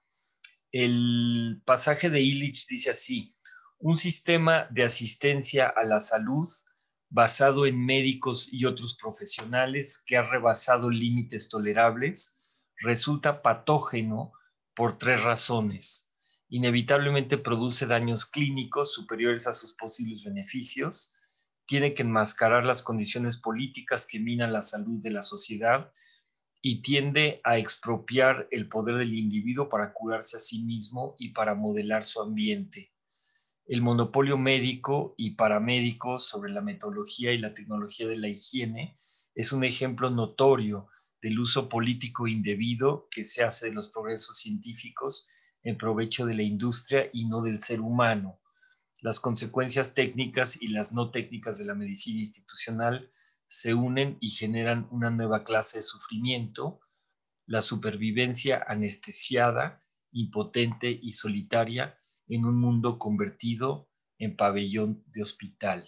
El pasaje de Illich dice así: un sistema de asistencia a la salud basado en médicos y otros profesionales que ha rebasado límites tolerables resulta patógeno por tres razones. Inevitablemente produce daños clínicos superiores a sus posibles beneficios, tiene que enmascarar las condiciones políticas que minan la salud de la sociedad y tiende a expropiar el poder del individuo para curarse a sí mismo y para modelar su ambiente. El monopolio médico y paramédico sobre la metodología y la tecnología de la higiene es un ejemplo notorio del uso político indebido que se hace de los progresos científicos en provecho de la industria y no del ser humano. Las consecuencias técnicas y las no técnicas de la medicina institucional se unen y generan una nueva clase de sufrimiento, la supervivencia anestesiada, impotente y solitaria en un mundo convertido en pabellón de hospital.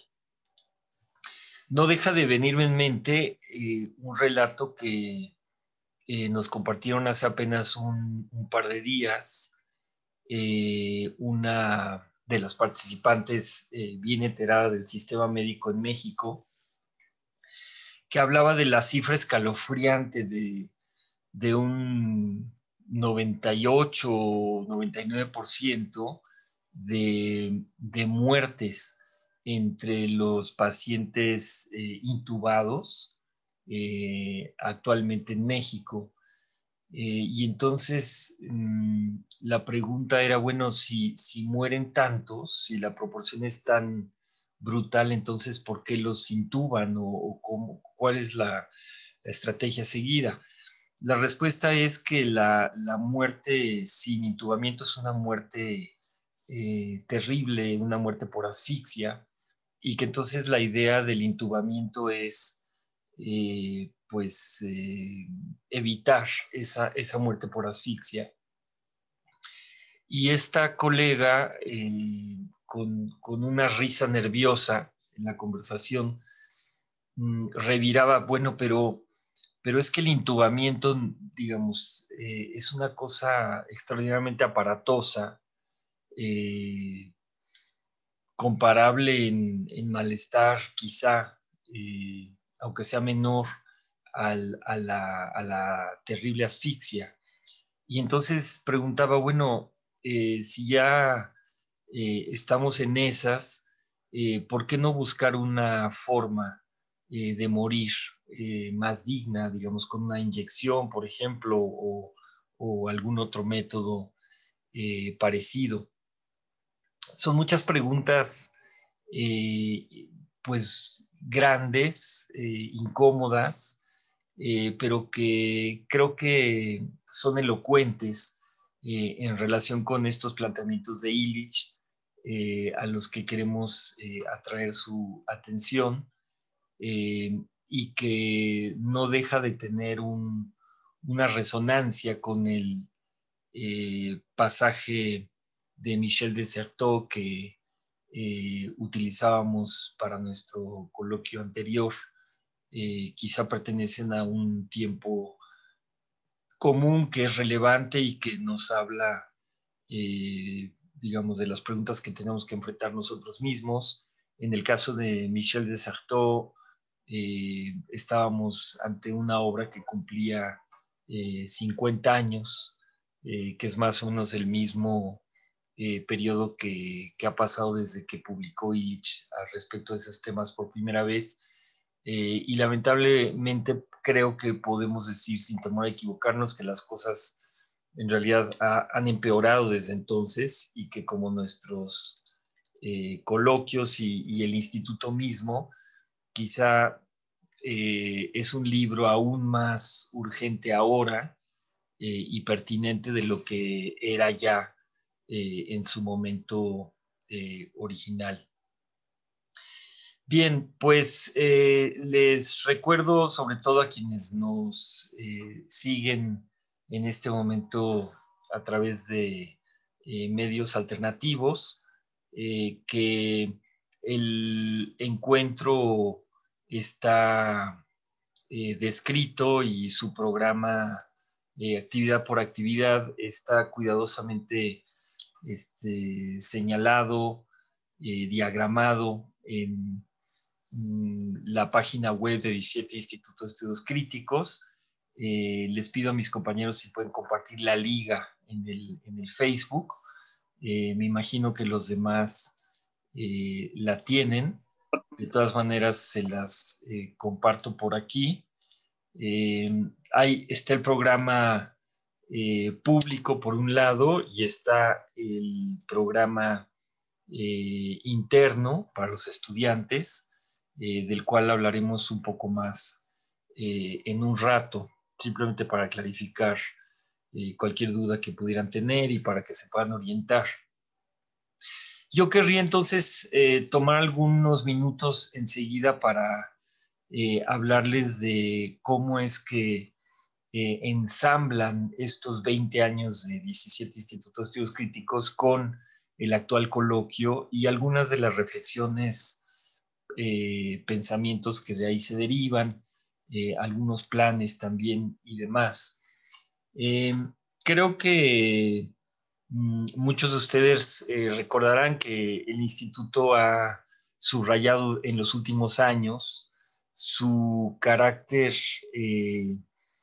No deja de venirme en mente eh, un relato que eh, nos compartieron hace apenas un, un par de días, eh, una de las participantes eh, bien enterada del sistema médico en México, que hablaba de la cifra escalofriante de, de un noventa y ocho o noventa y nueve por ciento de, de muertes entre los pacientes eh, intubados eh, actualmente en México. Eh, y entonces mmm, la pregunta era, bueno, si, si mueren tantos, si la proporción es tan brutal, entonces, ¿por qué los intuban o, o cómo, cuál es la, la estrategia seguida? La respuesta es que la, la muerte sin intubamiento es una muerte eh, terrible, una muerte por asfixia, y que entonces la idea del intubamiento es eh, pues eh, evitar esa, esa muerte por asfixia. Y esta colega, eh, con, con una risa nerviosa en la conversación, mmm, reviraba, bueno, pero pero es que el intubamiento, digamos, eh, es una cosa extraordinariamente aparatosa, eh, comparable en, en, malestar, quizá, eh, aunque sea menor, al, a, la, a, la, terrible asfixia. Y entonces preguntaba, bueno, eh, si ya eh, estamos en esas, eh, ¿por qué no buscar una forma eh, de morir eh, más digna, digamos, con una inyección, por ejemplo, o, o algún otro método eh, parecido? Son muchas preguntas, eh, pues, grandes, eh, incómodas, eh, pero que creo que son elocuentes eh, en relación con estos planteamientos de Illich, eh, a los que queremos eh, atraer su atención, eh, y que no deja de tener un, una resonancia con el eh, pasaje de Michel de Certeau que eh, utilizábamos para nuestro coloquio anterior. Eh, quizá pertenecen a un tiempo común que es relevante y que nos habla, eh, digamos, de las preguntas que tenemos que enfrentar nosotros mismos. En el caso de Michel de Certeau, eh, estábamos ante una obra que cumplía eh, cincuenta años, eh, que es más o menos el mismo eh, periodo que, que, ha pasado desde que publicó Illich al respecto de esos temas por primera vez. Eh, y lamentablemente creo que podemos decir, sin temor a equivocarnos, que las cosas en realidad ha, han empeorado desde entonces y que como nuestros eh, coloquios y, y, el instituto mismo, quizá eh, es un libro aún más urgente ahora eh, y pertinente de lo que era ya eh, en su momento eh, original. Bien, pues eh, les recuerdo sobre todo a quienes nos eh, siguen en este momento a través de eh, medios alternativos, eh, que el encuentro está eh, descrito y su programa eh, actividad por actividad está cuidadosamente este, señalado, eh, diagramado en la página web de diecisiete Instituto de Estudios Críticos. Eh, les pido a mis compañeros si pueden compartir la liga en el, en el Facebook. Eh, me imagino que los demás eh, la tienen. De todas maneras, se las eh, comparto por aquí. Eh, hay, está el programa eh, público por un lado y está el programa eh, interno para los estudiantes, eh, del cual hablaremos un poco más eh, en un rato, simplemente para clarificar eh, cualquier duda que pudieran tener y para que se puedan orientar. Yo querría entonces eh, tomar algunos minutos enseguida para eh, hablarles de cómo es que eh, ensamblan estos veinte años de diecisiete Institutos de Estudios Críticos con el actual coloquio y algunas de las reflexiones, eh, pensamientos que de ahí se derivan, eh, algunos planes también y demás. Eh, creo que mm, muchos de ustedes eh, recordarán que el instituto ha subrayado en los últimos años su carácter eh,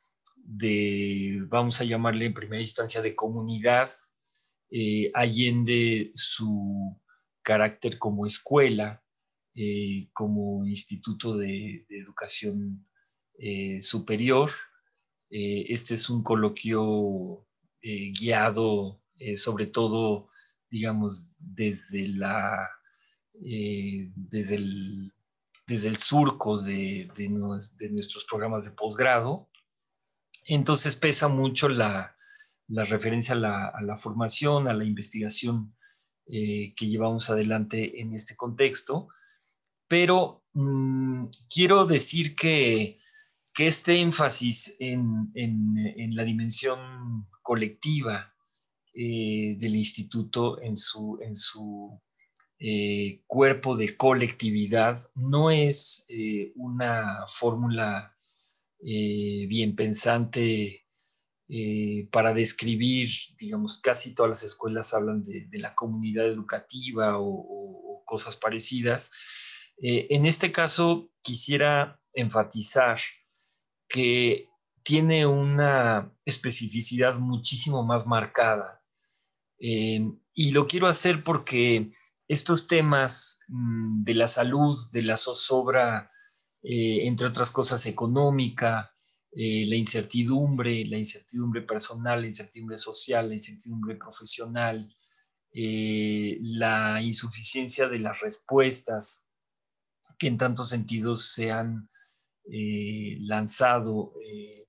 de, vamos a llamarle en primera instancia, de comunidad, eh, allende su carácter como escuela, eh, como instituto de, de educación eh, superior. Eh, este es un coloquio eh, guiado eh, sobre todo, digamos, desde, la, eh, desde, el, desde el surco de, de, nos, de nuestros programas de posgrado. Entonces pesa mucho la, la referencia a la, a la, formación, a la investigación eh, que llevamos adelante en este contexto. Pero mmm, quiero decir que, que este énfasis en, en, en la dimensión colectiva eh, del instituto, en su, en su eh, cuerpo de colectividad, no es eh, una fórmula eh, bien pensante eh, para describir, digamos, casi todas las escuelas hablan de, de la comunidad educativa o, o, o cosas parecidas. Eh, en este caso, quisiera enfatizar que tiene una especificidad muchísimo más marcada. Eh, y lo quiero hacer porque estos temas mmm, de la salud, de la zozobra, eh, entre otras cosas económica, eh, la incertidumbre, la incertidumbre personal, la incertidumbre social, la incertidumbre profesional, eh, la insuficiencia de las respuestas que en tantos sentidos se han eh, lanzado eh,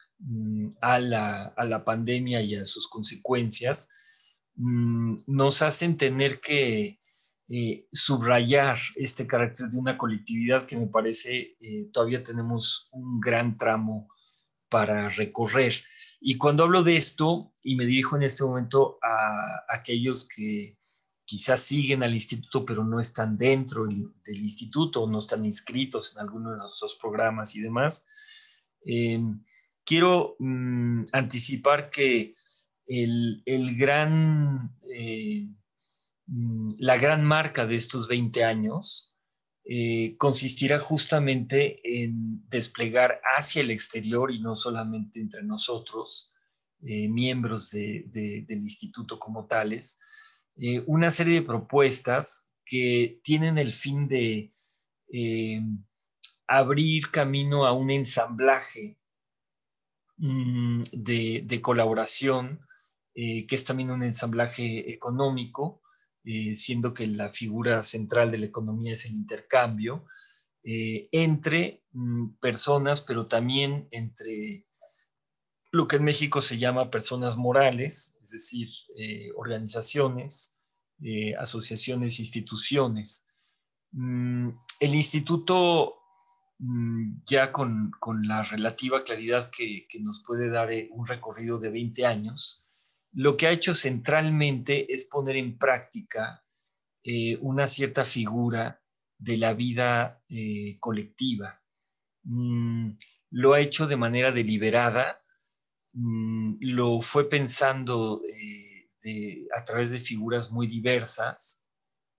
a, la, a la pandemia y a sus consecuencias, mmm, nos hacen tener que eh, subrayar este carácter de una colectividad que me parece eh, todavía tenemos un gran tramo para recorrer. Y cuando hablo de esto, y me dirijo en este momento a, a aquellos que quizás siguen al instituto, pero no están dentro del, del instituto, o no están inscritos en alguno de nuestros programas y demás, eh, quiero mmm, anticipar que el, el gran, eh, la gran marca de estos veinte años eh, consistirá justamente en desplegar hacia el exterior y no solamente entre nosotros, eh, miembros de, de, del instituto como tales, eh, una serie de propuestas que tienen el fin de eh, abrir camino a un ensamblaje mmm, de, de, colaboración, eh, que es también un ensamblaje económico, eh, siendo que la figura central de la economía es el intercambio, eh, entre mmm, personas, pero también entre lo que en México se llama personas morales, es decir, eh, organizaciones, eh, asociaciones, instituciones. Mm, el instituto, mm, ya con, con, la relativa claridad que, que nos puede dar eh, un recorrido de veinte años, lo que ha hecho centralmente es poner en práctica eh, una cierta figura de la vida eh, colectiva. Mm, lo ha hecho de manera deliberada, mm, lo fue pensando eh, de, a través de figuras muy diversas,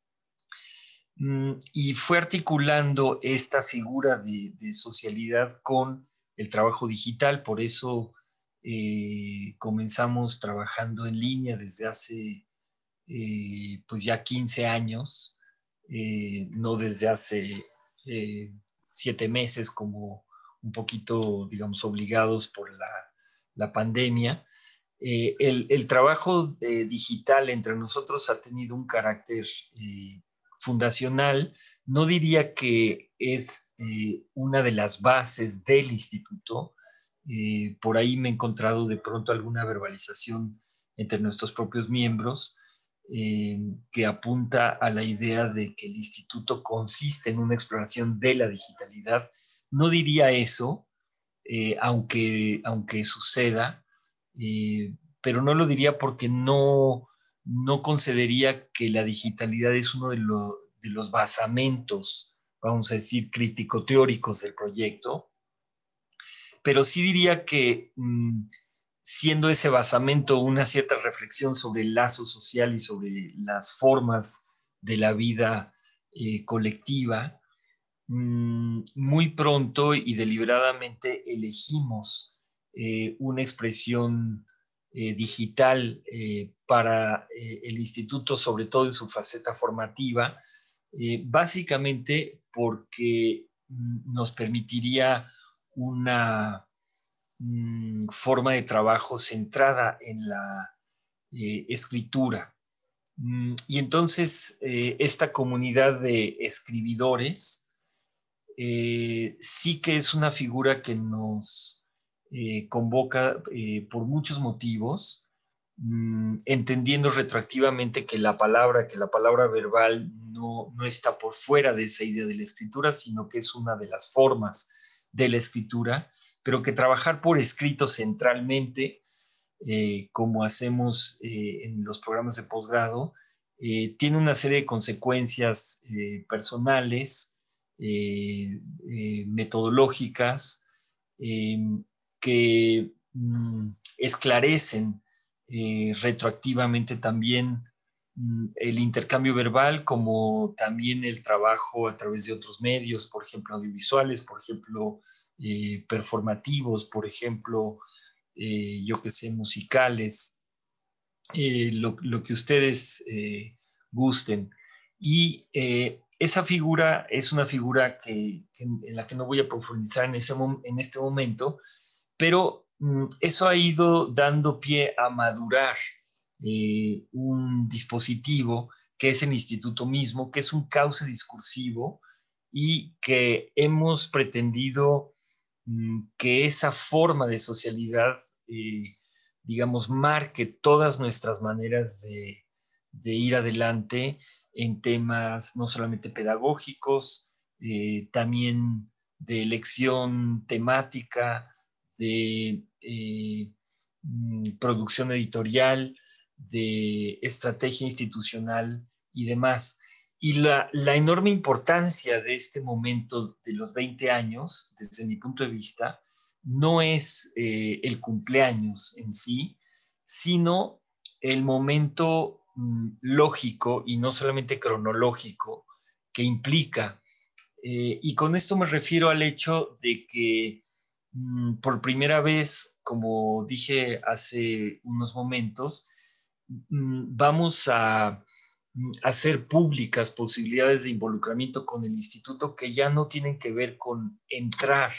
mm, y fue articulando esta figura de, de socialidad con el trabajo digital. Por eso eh, comenzamos trabajando en línea desde hace eh, pues ya quince años, eh, no desde hace eh, siete meses como un poquito, digamos, obligados por la, la pandemia. Eh, el, el, trabajo eh, digital entre nosotros ha tenido un carácter eh, fundacional. No diría que es eh, una de las bases del instituto. Eh, por ahí me he encontrado de pronto alguna verbalización entre nuestros propios miembros eh, que apunta a la idea de que el instituto consiste en una exploración de la digitalidad. No diría eso, eh, aunque, aunque suceda, eh, pero no lo diría porque no, no concedería que la digitalidad es uno de, lo, de los basamentos, vamos a decir, crítico-teóricos del proyecto, pero sí diría que mmm, siendo ese basamento una cierta reflexión sobre el lazo social y sobre las formas de la vida eh, colectiva, mmm, muy pronto y deliberadamente elegimos eh, una expresión eh, digital eh, para eh, el instituto, sobre todo en su faceta formativa, eh, básicamente porque mm, nos permitiría una mm, forma de trabajo centrada en la eh, escritura. Mm, y entonces eh, esta comunidad de escribidores eh, sí que es una figura que nos eh, convoca eh, por muchos motivos, mmm, entendiendo retroactivamente que la palabra, que la palabra verbal no, no está por fuera de esa idea de la escritura, sino que es una de las formas de la escritura, pero que trabajar por escrito centralmente, eh, como hacemos eh, en los programas de posgrado, eh, tiene una serie de consecuencias eh, personales, eh, eh, metodológicas, eh, que mm, esclarecen eh, retroactivamente también mm, el intercambio verbal, como también el trabajo a través de otros medios, por ejemplo, audiovisuales, por ejemplo, eh, performativos, por ejemplo, eh, yo que sé, musicales, eh, lo, lo, que ustedes eh, gusten. Y eh, esa figura es una figura que, que, en la que no voy a profundizar en, ese, en este momento, pero mm, eso ha ido dando pie a madurar eh, un dispositivo que es el instituto mismo, que es un cauce discursivo y que hemos pretendido mm, que esa forma de socialidad, eh, digamos, marque todas nuestras maneras de, de ir adelante en temas no solamente pedagógicos, eh, también de elección temática, de eh, producción editorial, de estrategia institucional y demás. Y la, la, enorme importancia de este momento de los veinte años, desde mi punto de vista, no es eh, el cumpleaños en sí, sino el momento mm, lógico y no solamente cronológico que implica. Eh, y con esto me refiero al hecho de que mm, por primera vez, como dije hace unos momentos, mm, vamos a hacer públicas posibilidades de involucramiento con el instituto que ya no tienen que ver con entrar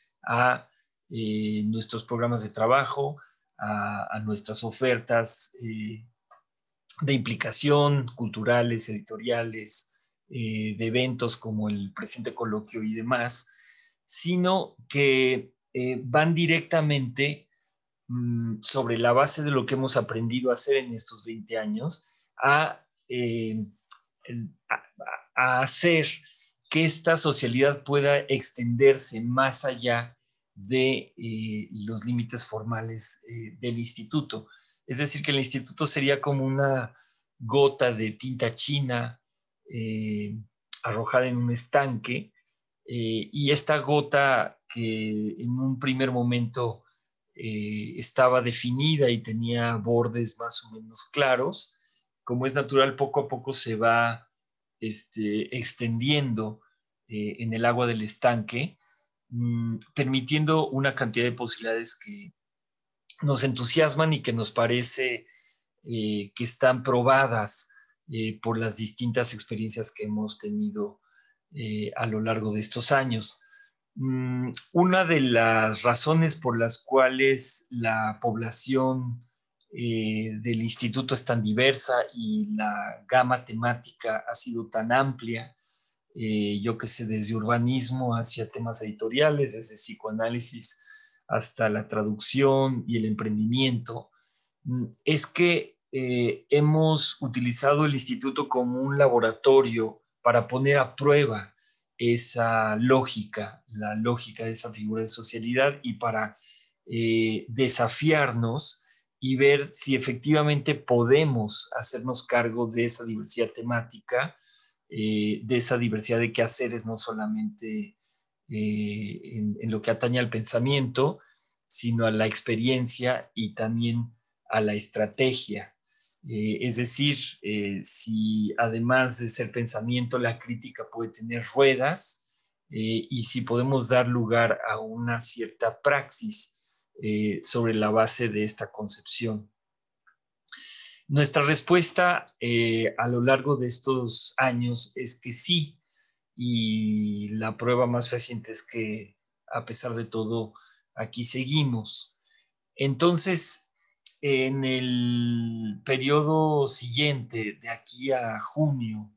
a eh, nuestros programas de trabajo, a, a nuestras ofertas eh, de implicación culturales, editoriales, eh, de eventos como el presente coloquio y demás, sino que eh, van directamente mmm, sobre la base de lo que hemos aprendido a hacer en estos veinte años, a, eh, a, a hacer que esta socialidad pueda extenderse más allá de eh, los límites formales eh, del instituto. Es decir, que el instituto sería como una gota de tinta china eh, arrojada en un estanque, eh, y esta gota que en un primer momento eh, estaba definida y tenía bordes más o menos claros, como es natural, poco a poco se va este, extendiendo eh, en el agua del estanque, mmm, permitiendo una cantidad de posibilidades que nos entusiasman y que nos parece eh, que están probadas eh, por las distintas experiencias que hemos tenido eh, a lo largo de estos años. Mm, una de las razones por las cuales la población eh, del instituto es tan diversa y la gama temática ha sido tan amplia, eh, yo que sé, desde urbanismo hacia temas editoriales, desde psicoanálisis hasta la traducción y el emprendimiento, es que eh, hemos utilizado el instituto como un laboratorio para poner a prueba esa lógica, la lógica de esa figura de socialidad y para eh, desafiarnos y ver si efectivamente podemos hacernos cargo de esa diversidad temática, eh, de esa diversidad de quehaceres, no solamente eh, en, en lo que atañe al pensamiento, sino a la experiencia y también a la estrategia. Eh, es decir, eh, si además de ser pensamiento, la crítica puede tener ruedas eh, y si podemos dar lugar a una cierta praxis eh, sobre la base de esta concepción. Nuestra respuesta eh, a lo largo de estos años es que sí, y la prueba más reciente es que a pesar de todo, aquí seguimos. Entonces, en el periodo siguiente, de aquí a junio,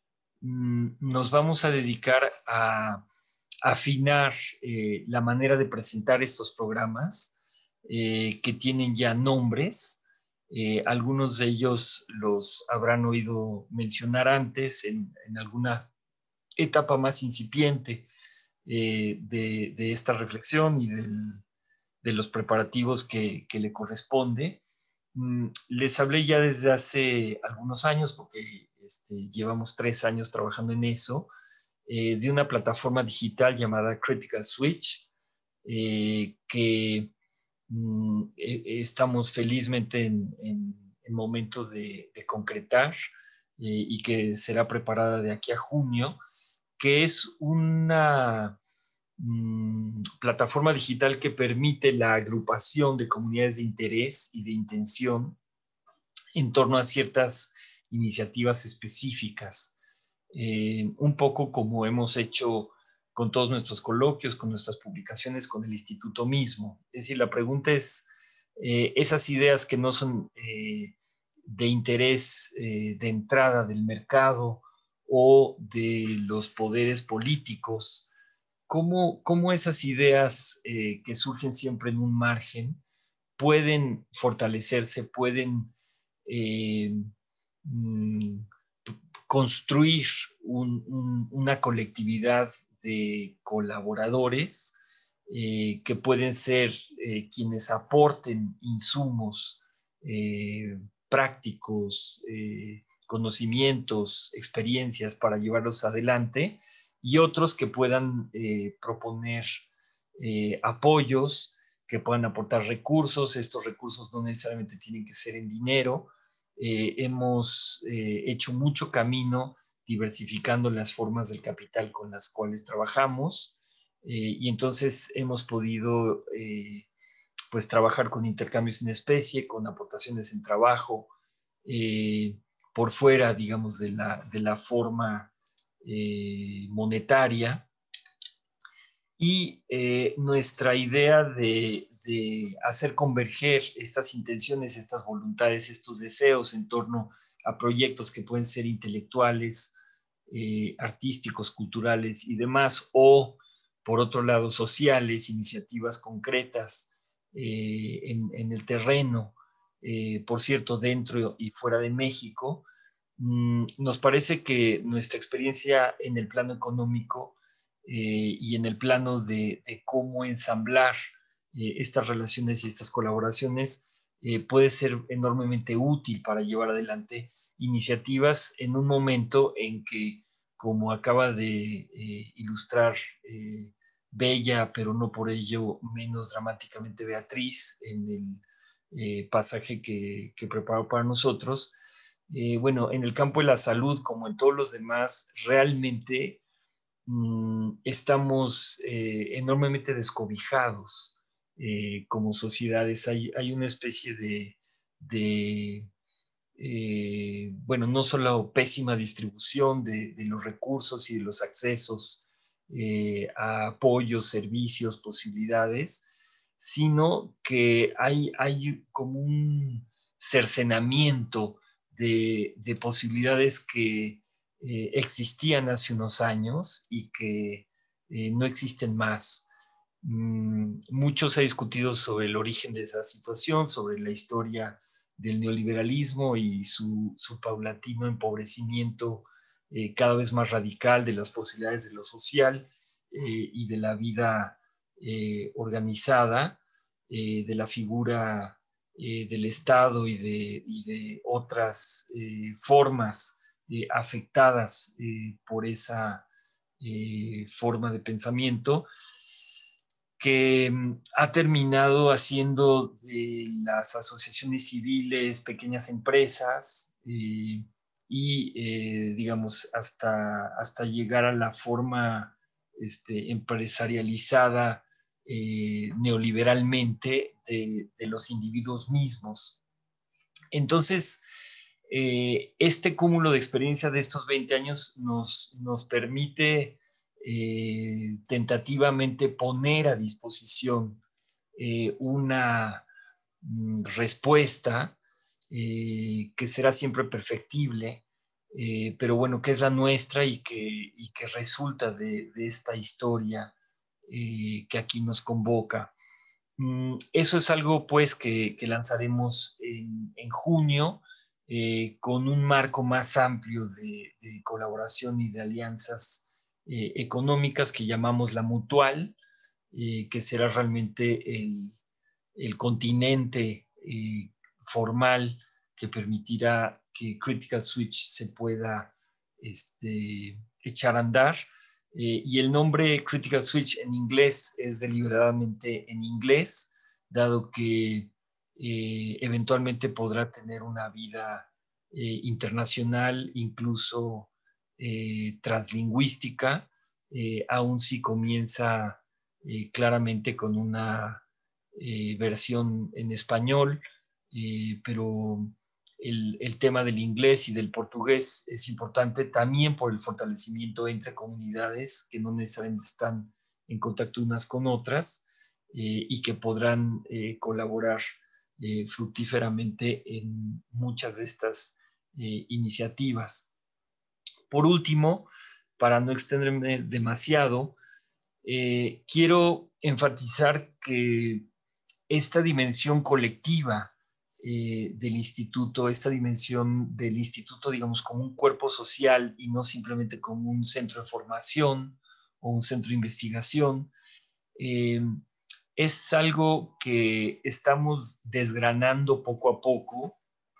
nos vamos a dedicar a afinar eh, la manera de presentar estos programas eh, que tienen ya nombres. Eh, algunos de ellos los habrán oído mencionar antes en, en alguna etapa más incipiente eh, de, de esta reflexión y del, de los preparativos que, que le corresponde. Mm, les hablé ya desde hace algunos años, porque este, llevamos tres años trabajando en eso, eh, de una plataforma digital llamada Critical Switch, eh, que mm, eh, estamos felizmente en, en, en momento de, de concretar eh, y que será preparada de aquí a junio, que es una mmm, plataforma digital que permite la agrupación de comunidades de interés y de intención en torno a ciertas iniciativas específicas, eh, un poco como hemos hecho con todos nuestros coloquios, con nuestras publicaciones, con el instituto mismo. Es decir, la pregunta es, eh, esas ideas que no son eh, de interés eh, de entrada del mercado o de los poderes políticos. ¿Cómo, cómo esas ideas eh, que surgen siempre en un margen pueden fortalecerse, pueden eh, mm, construir un, un, una colectividad de colaboradores eh, que pueden ser eh, quienes aporten insumos eh, prácticos, eh, conocimientos, experiencias para llevarlos adelante, y otros que puedan eh, proponer eh, apoyos, que puedan aportar recursos. Estos recursos no necesariamente tienen que ser en dinero. Eh, hemos eh, hecho mucho camino diversificando las formas del capital con las cuales trabajamos, eh, y entonces hemos podido eh, pues trabajar con intercambios en especie, con aportaciones en trabajo, eh, por fuera, digamos, de la, de la forma eh, monetaria. Y eh, nuestra idea de, de hacer converger estas intenciones, estas voluntades, estos deseos en torno a proyectos que pueden ser intelectuales, eh, artísticos, culturales y demás, o por otro lado sociales, iniciativas concretas eh, en, en, el terreno, eh, por cierto, dentro y fuera de México. Mm, nos parece que nuestra experiencia en el plano económico eh, y en el plano de, de cómo ensamblar eh, estas relaciones y estas colaboraciones eh, puede ser enormemente útil para llevar adelante iniciativas en un momento en que, como acaba de eh, ilustrar eh, Bella, pero no por ello menos dramáticamente Beatriz, en el eh, pasaje que, que preparó para nosotros, eh, bueno, en el campo de la salud, como en todos los demás, realmente mmm, estamos eh, enormemente descobijados eh, como sociedades. Hay, hay, una especie de, de eh, bueno, no solo pésima distribución de, de, los recursos y de los accesos eh, a apoyos, servicios, posibilidades, sino que hay, hay como un cercenamiento de, de posibilidades que eh, existían hace unos años y que eh, no existen más. Mm, mucho se ha discutido sobre el origen de esa situación, sobre la historia del neoliberalismo y su, su paulatino empobrecimiento eh, cada vez más radical de las posibilidades de lo social eh, y de la vida eh, organizada, eh, de la figura eh, del Estado y de, y de otras eh, formas eh, afectadas eh, por esa eh, forma de pensamiento, que mm, ha terminado haciendo de las asociaciones civiles pequeñas empresas eh, y, eh, digamos, hasta, hasta llegar a la forma este, empresarializada eh, neoliberalmente de, de, los individuos mismos. Entonces, eh, este cúmulo de experiencia de estos veinte años nos, nos permite eh, tentativamente poner a disposición eh, una mm, respuesta eh, que será siempre perfectible, eh, pero bueno, que es la nuestra y que, y que resulta de, de esta historia eh, que aquí nos convoca. Mm, eso es algo pues que, que lanzaremos en, en junio eh, con un marco más amplio de, de colaboración y de alianzas eh, económicas que llamamos la Mutual, eh, que será realmente el, el continente eh, formal que permitirá que Critical Switch se pueda este, echar a andar. Eh, y el nombre Critical Switch en inglés es deliberadamente en inglés, dado que eh, eventualmente podrá tener una vida eh, internacional, incluso eh, translingüística, eh, aún si comienza eh, claramente con una eh, versión en español, eh, pero el, el, tema del inglés y del portugués es importante también por el fortalecimiento entre comunidades que no necesariamente están en contacto unas con otras eh, y que podrán eh, colaborar eh, fructíferamente en muchas de estas eh, iniciativas. Por último, para no extenderme demasiado, eh, quiero enfatizar que esta dimensión colectiva eh, del instituto, esta dimensión del instituto, digamos, como un cuerpo social y no simplemente como un centro de formación o un centro de investigación, eh, es algo que estamos desgranando poco a poco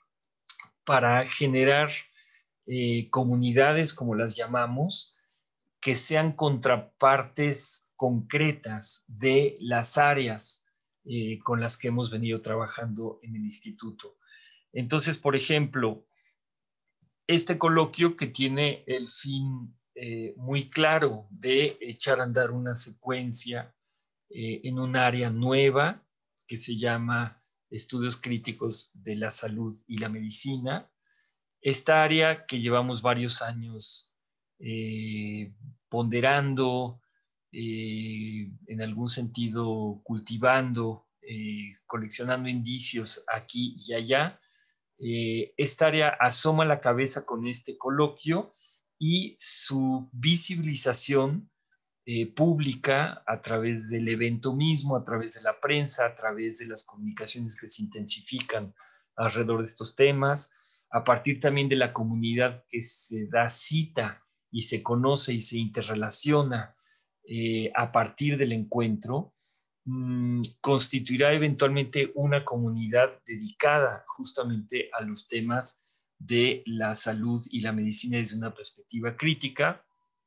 para generar eh, comunidades, como las llamamos, que sean contrapartes concretas de las áreas eh, con las que hemos venido trabajando en el instituto. Entonces, por ejemplo, este coloquio que tiene el fin eh, muy claro de echar a andar una secuencia eh, en un área nueva que se llama Estudios Críticos de la Salud y la Medicina. Esta área que llevamos varios años eh, ponderando, eh, en algún sentido cultivando, eh, coleccionando indicios aquí y allá. Eh, esta área asoma la cabeza con este coloquio y su visibilización eh, pública a través del evento mismo, a través de la prensa, a través de las comunicaciones que se intensifican alrededor de estos temas, a partir también de la comunidad que se da cita y se conoce y se interrelaciona eh, a partir del encuentro, mmm, constituirá eventualmente una comunidad dedicada justamente a los temas de la salud y la medicina desde una perspectiva crítica.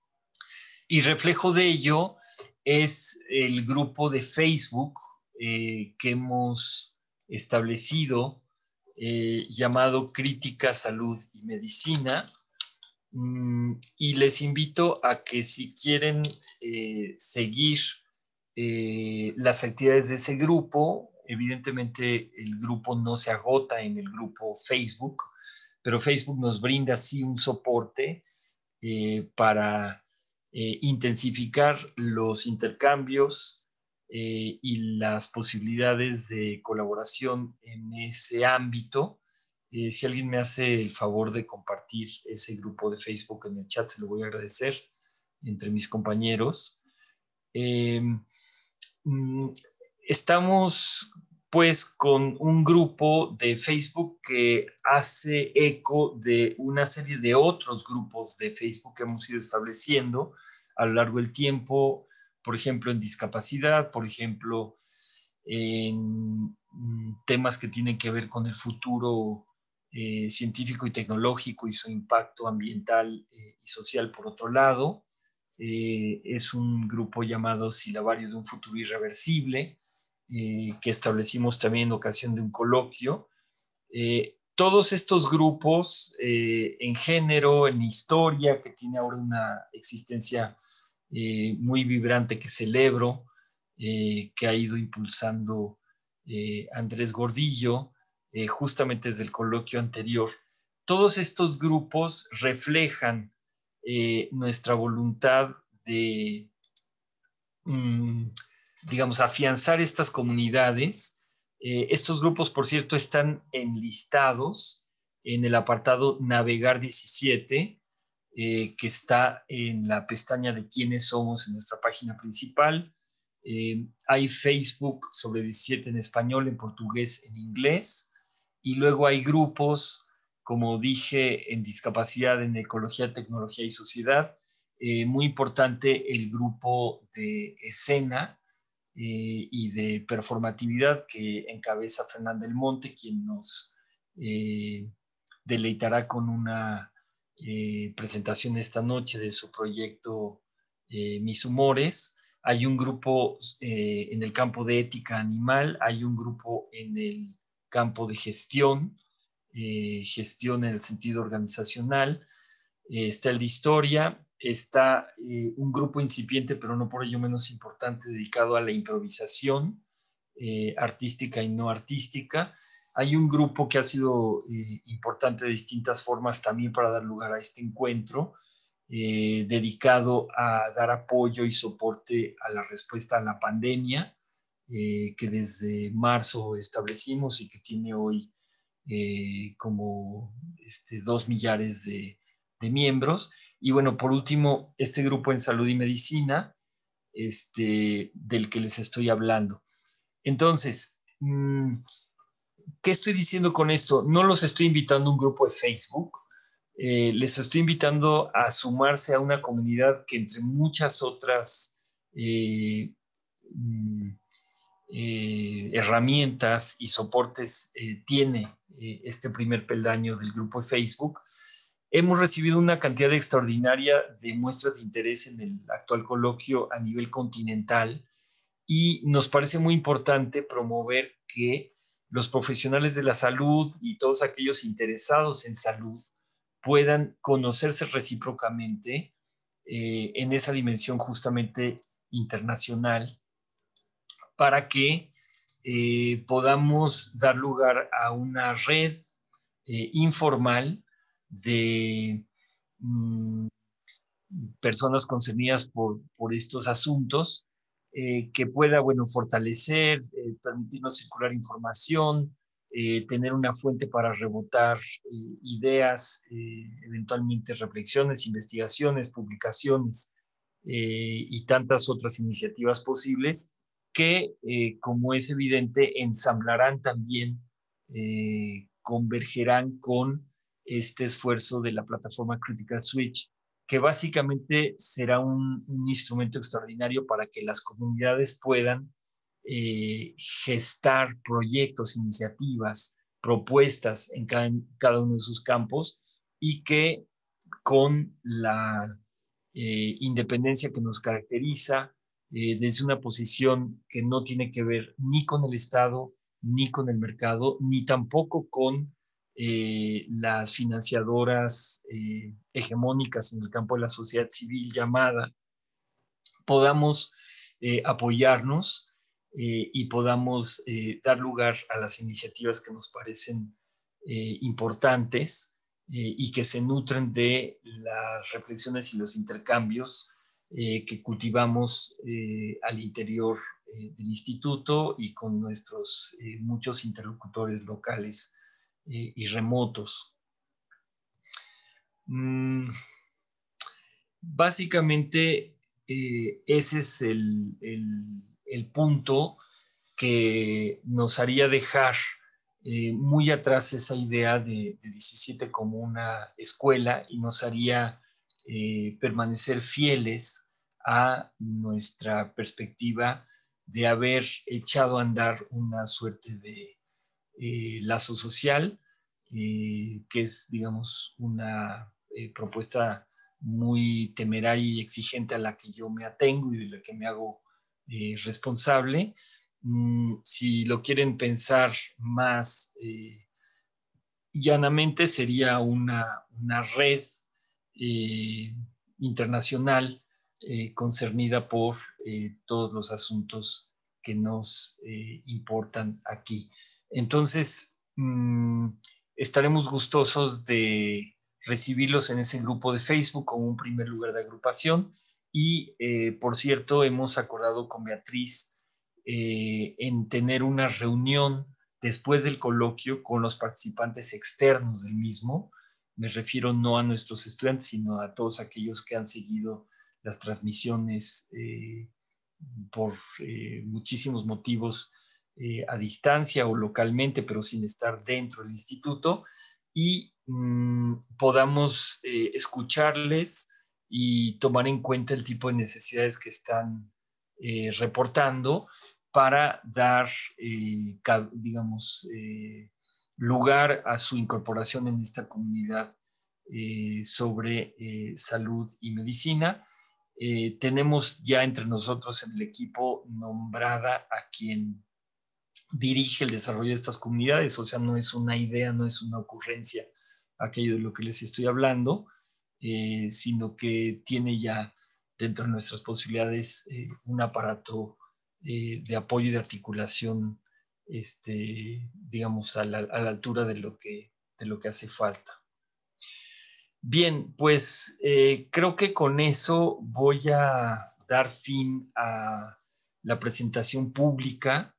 Y reflejo de ello es el grupo de Facebook eh, que hemos establecido eh, llamado Crítica, Salud y Medicina. Mm, y les invito a que si quieren eh, seguir eh, las actividades de ese grupo, evidentemente el grupo no se agota en el grupo Facebook, pero Facebook nos brinda así un soporte eh, para eh, intensificar los intercambios eh, y las posibilidades de colaboración en ese ámbito. Eh, si alguien me hace el favor de compartir ese grupo de Facebook en el chat, se lo voy a agradecer entre mis compañeros. Eh, mm, Estamos pues con un grupo de Facebook que hace eco de una serie de otros grupos de Facebook que hemos ido estableciendo a lo largo del tiempo, por ejemplo, en discapacidad, por ejemplo, en temas que tienen que ver con el futuro eh, científico y tecnológico y su impacto ambiental eh, y social por otro lado. Eh, es un grupo llamado Silabario de un futuro irreversible, eh, que establecimos también en ocasión de un coloquio. Eh, todos estos grupos eh, en género, en historia, que tiene ahora una existencia eh, muy vibrante que celebro, eh, que ha ido impulsando eh, Andrés Gordillo, eh, justamente desde el coloquio anterior. Todos estos grupos reflejan eh, nuestra voluntad de, mmm, digamos, afianzar estas comunidades. Eh, estos grupos, por cierto, están enlistados en el apartado Navegar diecisiete, eh, que está en la pestaña de quiénes somos en nuestra página principal. Eh, hay Facebook sobre diecisiete en español, en portugués, en inglés. Y luego hay grupos, como dije, en discapacidad, en ecología, tecnología y sociedad. Eh, muy importante el grupo de escena eh, y de performatividad que encabeza Fernanda del Monte, quien nos eh, deleitará con una eh, presentación esta noche de su proyecto eh, Mis Humores. Hay un grupo eh, en el campo de ética animal, hay un grupo en el campo de gestión, eh, gestión en el sentido organizacional, eh, está el de historia, está eh, un grupo incipiente, pero no por ello menos importante, dedicado a la improvisación eh, artística y no artística. Hay un grupo que ha sido eh, importante de distintas formas también para dar lugar a este encuentro, eh, dedicado a dar apoyo y soporte a la respuesta a la pandemia, eh, que desde marzo establecimos y que tiene hoy eh, como este, dos millares de de miembros. Y bueno, por último, este grupo en salud y medicina, este, del que les estoy hablando. Entonces, ¿qué estoy diciendo con esto? No los estoy invitando a un grupo de Facebook, eh, les estoy invitando a sumarse a una comunidad que entre muchas otras eh, eh, herramientas y soportes eh, tiene eh, este primer peldaño del grupo de Facebook. Hemos recibido una cantidad extraordinaria de muestras de interés en el actual coloquio a nivel continental y nos parece muy importante promover que los profesionales de la salud y todos aquellos interesados en salud puedan conocerse recíprocamente eh, en esa dimensión justamente internacional para que eh, podamos dar lugar a una red eh, informal de mmm, personas concernidas por, por estos asuntos, eh, que pueda, bueno, fortalecer, eh, permitirnos circular información, eh, tener una fuente para rebotar eh, ideas, eh, eventualmente reflexiones, investigaciones, publicaciones eh, y tantas otras iniciativas posibles que, eh, como es evidente, ensamblarán también, eh, convergerán con este esfuerzo de la plataforma Critical Switch, que básicamente será un, un instrumento extraordinario para que las comunidades puedan eh, gestar proyectos, iniciativas, propuestas en cada, en cada, uno de sus campos y que con la eh, independencia que nos caracteriza, eh, desde una posición que no tiene que ver ni con el Estado, ni con el mercado, ni tampoco con eh, las financiadoras eh, hegemónicas en el campo de la sociedad civil llamada, podamos eh, apoyarnos eh, y podamos eh, dar lugar a las iniciativas que nos parecen eh, importantes eh, y que se nutren de las reflexiones y los intercambios eh, que cultivamos eh, al interior eh, del instituto y con nuestros eh, muchos interlocutores locales eh, y remotos. Mm, básicamente, eh, ese es el, el, el, punto que nos haría dejar eh, muy atrás esa idea de, de diecisiete como una escuela y nos haría eh, permanecer fieles a nuestra perspectiva de haber echado a andar una suerte de eh, lazo social, eh, que es, digamos, una eh, propuesta muy temeraria y exigente a la que yo me atengo y de la que me hago eh, responsable. Mm, si lo quieren pensar más eh, llanamente, sería una, una red eh, internacional eh, concernida por eh, todos los asuntos que nos eh, importan aquí. Entonces, mmm, estaremos gustosos de recibirlos en ese grupo de Facebook como un primer lugar de agrupación. Y, eh, por cierto, hemos acordado con Beatriz eh, en tener una reunión después del coloquio con los participantes externos del mismo. Me refiero no a nuestros estudiantes, sino a todos aquellos que han seguido las transmisiones eh, por eh, muchísimos motivos eh, a distancia o localmente, pero sin estar dentro del instituto, y mmm, podamos eh, escucharles y tomar en cuenta el tipo de necesidades que están eh, reportando para dar, eh, digamos, eh, lugar a su incorporación en esta comunidad eh, sobre eh, salud y medicina. Eh, tenemos ya entre nosotros en el equipo nombrada a quien dirige el desarrollo de estas comunidades, o sea, no es una idea, no es una ocurrencia aquello de lo que les estoy hablando, eh, sino que tiene ya dentro de nuestras posibilidades eh, un aparato eh, de apoyo y de articulación, este, digamos, a la, a la altura de lo, que, de lo que hace falta. Bien, pues eh, creo que con eso voy a dar fin a la presentación pública